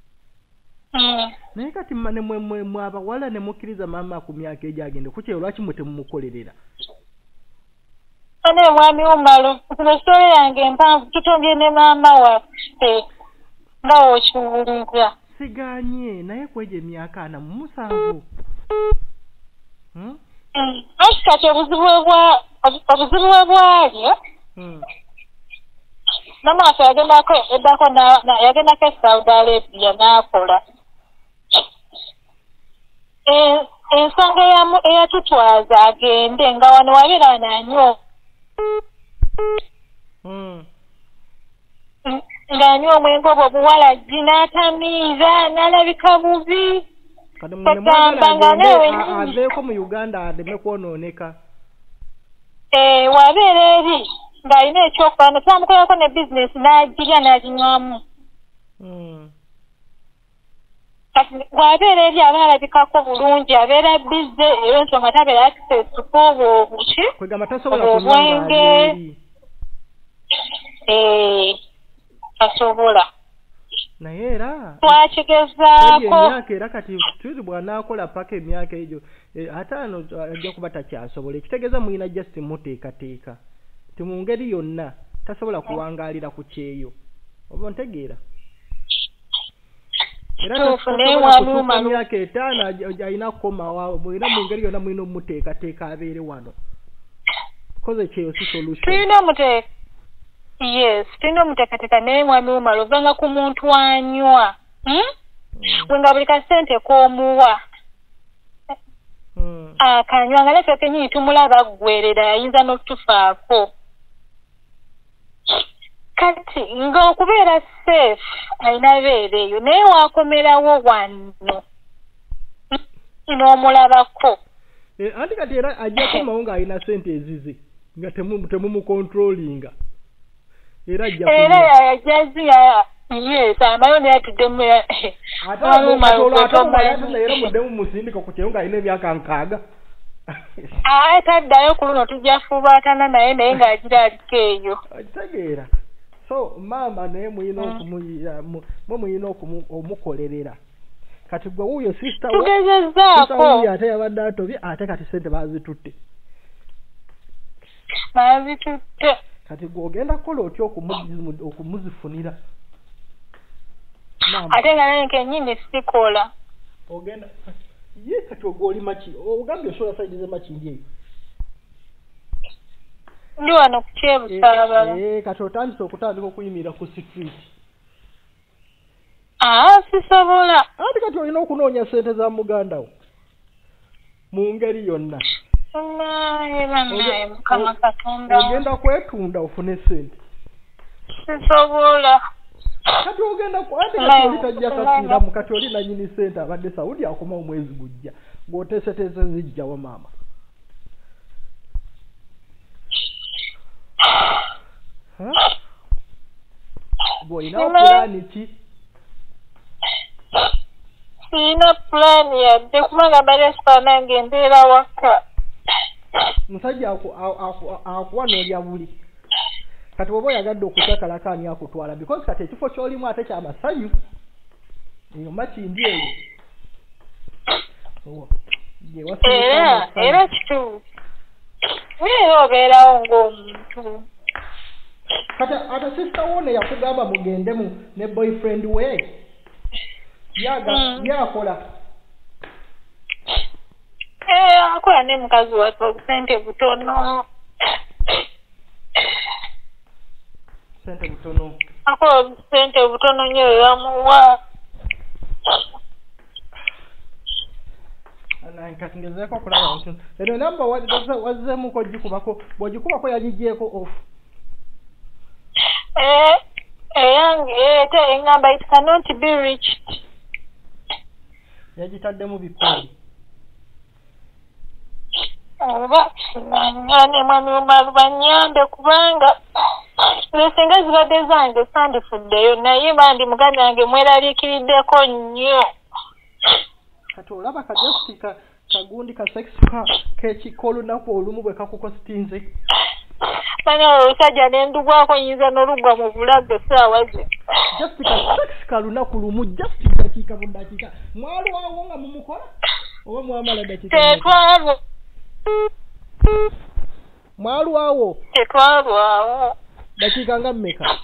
naye kati mwe abawala ne mukkiriza maama ku myaka egyo agende ku kyeyo lwaki mwe temumukolerera
ane mwami umalo kuno story yange mpanvu tutongye ne mama waffe nga okiwulira
siganye naye kweje emyaka ana mu musanvu
anti kati obuzibu bwa obuzibu bwalyo mama waffe yagendako eddako yagendako e Saudi Arabia n'akola ensonga eyatutwaza agende nga wano wabeera nanywa ng'anywa omwenge obwo obuwalagi n'atamiira n'alabika bubi kagamba nga newe
aveeko mu Uganda ademe kwonooneka
wabeera eri ng'alina ekyokukola ne twamukolako ne bizinesi n'agirya n'aginywamu bw'abeera eri aba alabikako bulungi abeera bize era ensonga tabeera access kwobwo obuki obwenge tasobola
naye era
twakigezaako
emyaka era kati tuzi bw'anaakola paka emyaka egyo ataano ajja kuba takyasobola ekitegeeza muyina just muteekateeka ti mu ngeri yonna tasobola kuwangaalira ku kyeyo oba ntegeera era tasobola emyaka etaano alina kukomawo era mu ngeri yonna mulina omuteekateeka abeere wano koze kyeyo si solution
tulina omuteeka yes tulina omuteekateeka naye mwami umalo ovanga ku muntu anywa wenga buli kasente k'omuwa akanywa nga naffe kenyini tumulaba aggwerera ayinza n'okutufaako kati ng'okubeera safe alina beera eyo naye waakomerawo wano n'omulabako
anti kati era ajja komawo ng'alina sente ezize nga temumukontrolinga era ajja
era ajaziya yes amayo ne yatuddemu
era muddemu musindika ku kyeyo ng'alina emyaka nkaaga
aye taddayo ku luno tujja fubaatana naye naye ng'agira aliko eyo
kitegeera so maama naye muyina muyina omukolerera kati gwe wuuyo sisita
tugezezaako
ate yabadde atobye ate kati sente bazitutte
bazitutte
kati gwe ogenda kukola otya okumuzifunira
ate nga naye kenyini sikola
ogenda ye kati ogoli maki ogambye osobola saidi ze makindi eyo
ndi wano ku kyebusaabala
eh kati otandise okutandika okuyimirira ku street
ah sisobola
ati kati olina okunoonya sente za muganda wo mu ngeri yonna ogenda kwetunda ofune sente
sisobola
kati ogenda ati kati oli tajja kasiramu kati oli nanyini sente abadde Saudi akoma omwezi gujja ng'oteeseteese zijjawa maama bw'olina pulaani ki
sirina pulaani yadde kubanga balesipa nange mbeera waka
musajja akuwa n'olya buli kati oba oyagadde okusakalako ani akutwala because kati ekifo ky'olimu ate kyamasanyu eyo makindi eyo
era era kituufu era obeerawo ng'omuntu
kati ate sisita wone yakugamba mugendemu ne boyfriend we yaga yakola
eh akola ne mukazi watu obusente butono
sente butono
akola obusente butono nnyo yamuwa
ana nkati ngezeeko okulaba nti eno namba wazzeemuko gikubako bw'ogikubako yagigyeko off
eh eyange ete engamba it cannot be reached
yagitaddemu bikoli
oba ngane mwami umalu banyambe kubanga lesenga zibadde zange sandifuddeyo naye bandi muganda wange mweraliikiriddeko nnyo
kati olaba kajastika kagundi ka sex ka kekikola olunaku olumu bwe kakukositinze
manya olusajja n'endugwako nyinza n'olugwa mu bulago saawa ze
jastika sex ka lunaku lumu just dakiika mu dakiika mwali waawo nga mumukola oba mwamala dakiika
tetwabo
mwalwawo
tetwalwawo
dakiika nga mmeka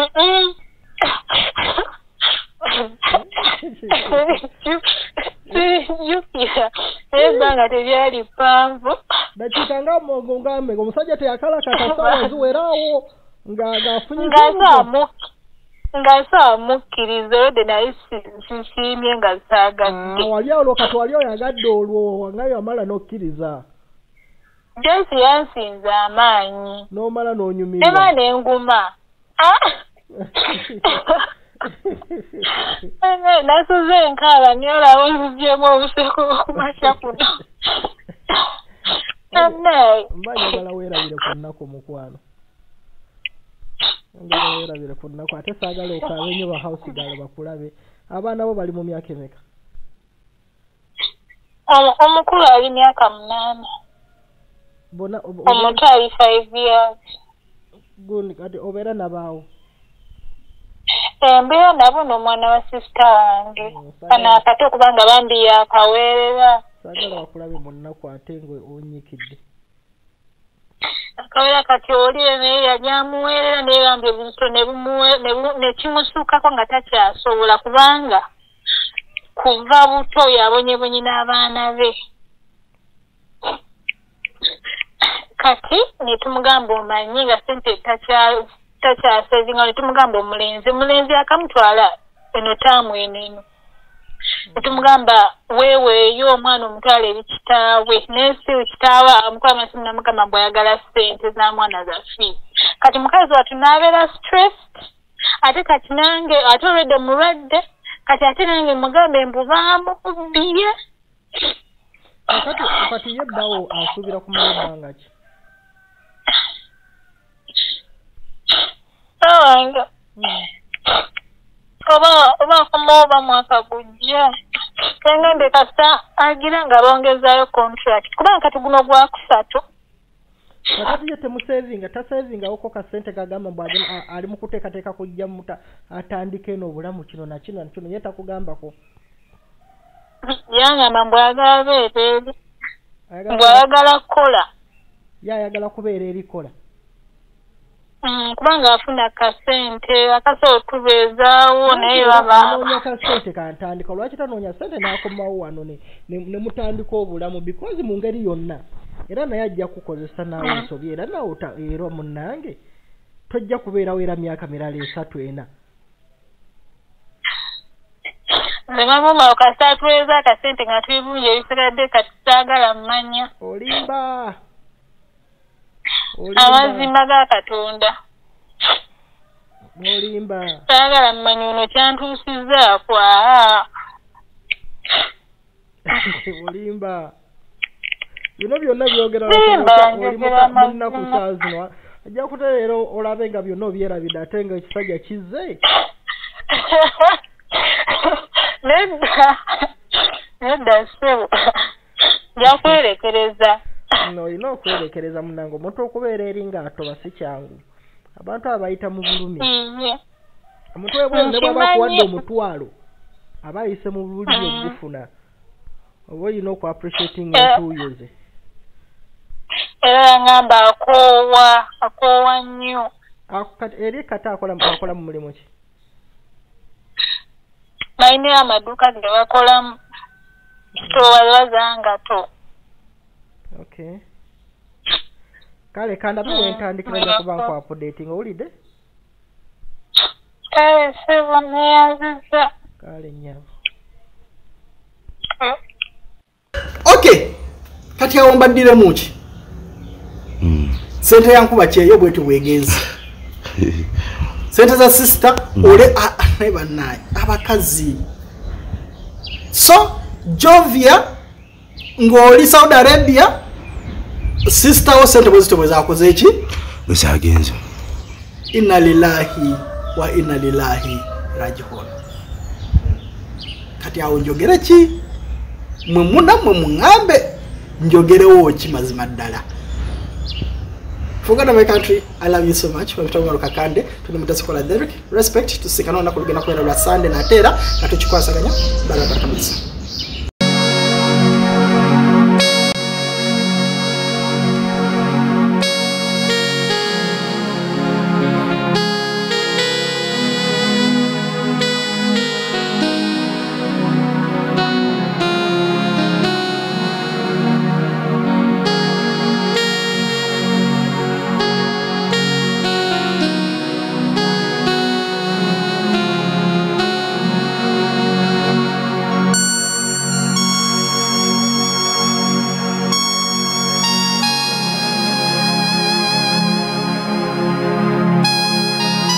sijjukira naye ebbanga teryali ppanvu
dakiika nga nga mmeka omusajja teyakalakata saawa ziweraawo ng'afunye
nga saamukkiriza olwedde naye sisiimye nga saagadde
wali awo lokati wali oyagadde olwo nga yamala n'okkiriza
Joyce yansinze amaanyi
n'omala n'onyumirwa
eba n'enguma nasuze enkaala nyolawo nzigyemu obuseko bwokumakya kuno
mba njagala weerabire ku nnaku mukwano njagala weerabire ku nnaku ate saagala okaaba ennyo ba house girl bakulabe abaana bo bali mu myaka emeka
omukulu ali myaka munaana omuto ali five years
gundi kati obeera nabaawo
embeera nabo n'omwana wa sisita wange kana akato okubanga bambi yakaweerera
saagala bakulabe mu nnaku ate ngwe onyikidde
akaweera kati oli naye yali amuweerera naye bambi ebintu ne kimusuukako nga takyasobola kubanga kuva buto yabonyebonye n'abaana be kati netumugamba omanyi nga sente takyasevinga netumugamba omulenzi omulenzi akamutwala eno taamu eneno netumugamba weeweeyo omwana omutwala eri kitaawe nensi kitaawe amukola amasimu namugamba bwayagala sente za mwana zaffe kati mukazi watu n'abeera stressed ate kati nange ate olwedde mulwadde kati ate nange mugambe mbubaamu bbiye
kati kati yeddawo asuubira kumala ebbanga ki
wange oba oba kama oba mwaka gujja kengembe kasa agira nga bongezaayo contract kubanga kati guno gwa kusatu
kakati ye temusevinga tasevingawo kasente kagamba mbu ali mu kuteekateeka kujja muta atandike n'obulamu kino na kino na kino ye takugambako
yangamba mbu ayagala beera eri mbu ayagala kukola
ye ayagala kubeera eri kola
kubanga afuna kasente akasobola okubeezaawo naye
babanoonya kasente kantandika lwaki tanoonya sente n'akomawo wano ne mutandika obulamu because mu ngeri yonna era naye ajja kukozesa naawe ensobi era nawe era munnange tojja kubeerawo era myaka mirala esatu ena
nemamuma okasatweza akasente nga twibunja ebisigadde kati saagala mmanya
olimba
amazima ga Katonda
olimba
saagala mmanya ono kyantuusizzaako
olimba bino byonna byogera munnaku saa zino ajja kutereera olabe nga byonna obyerabidde ate nga ekisajja kizze
nedda nedda sebo jakwerekereza
no olina okwerekereza munnange omuntu okubeera eri ng'atoba si kyangu abantu abayita mu bulumi omuntu webwe ne bwaba akuwadde omutwalo aba ayise mu bulumi obugufuna oba olina oku appreciating entuuyo ze
era ngamba akoowa akoowa nnyo
eri kata akola mu mulimu ki
balina amaduuka ge bakolamu sitowa zangato
okay kale kandabe wentandikira nja kuba nku updating owulidde
kale sebo neyanziza
kale nnyabo
okay kati awo mbaddiremu ki sente yankuba kyeyo bweti bwegenzi sente za sister ole naye bannaye abakazi so Jovia ng'oli Saudi Arabia sister wo sente bwezito bwezakoze eki
bwezagenze
inna lillahi wa inna lillahi rajiun kati awo njogera ki mwe muna mwe muŋambe njogerewo ki mazima ddala. Fugana my country, I love you so much. Wamitoka Kakande, tunamutasi Derek. Respect, tusikana na kulugena kwa Sunday na tera, na tuchukua saganya, bala bala kabisa.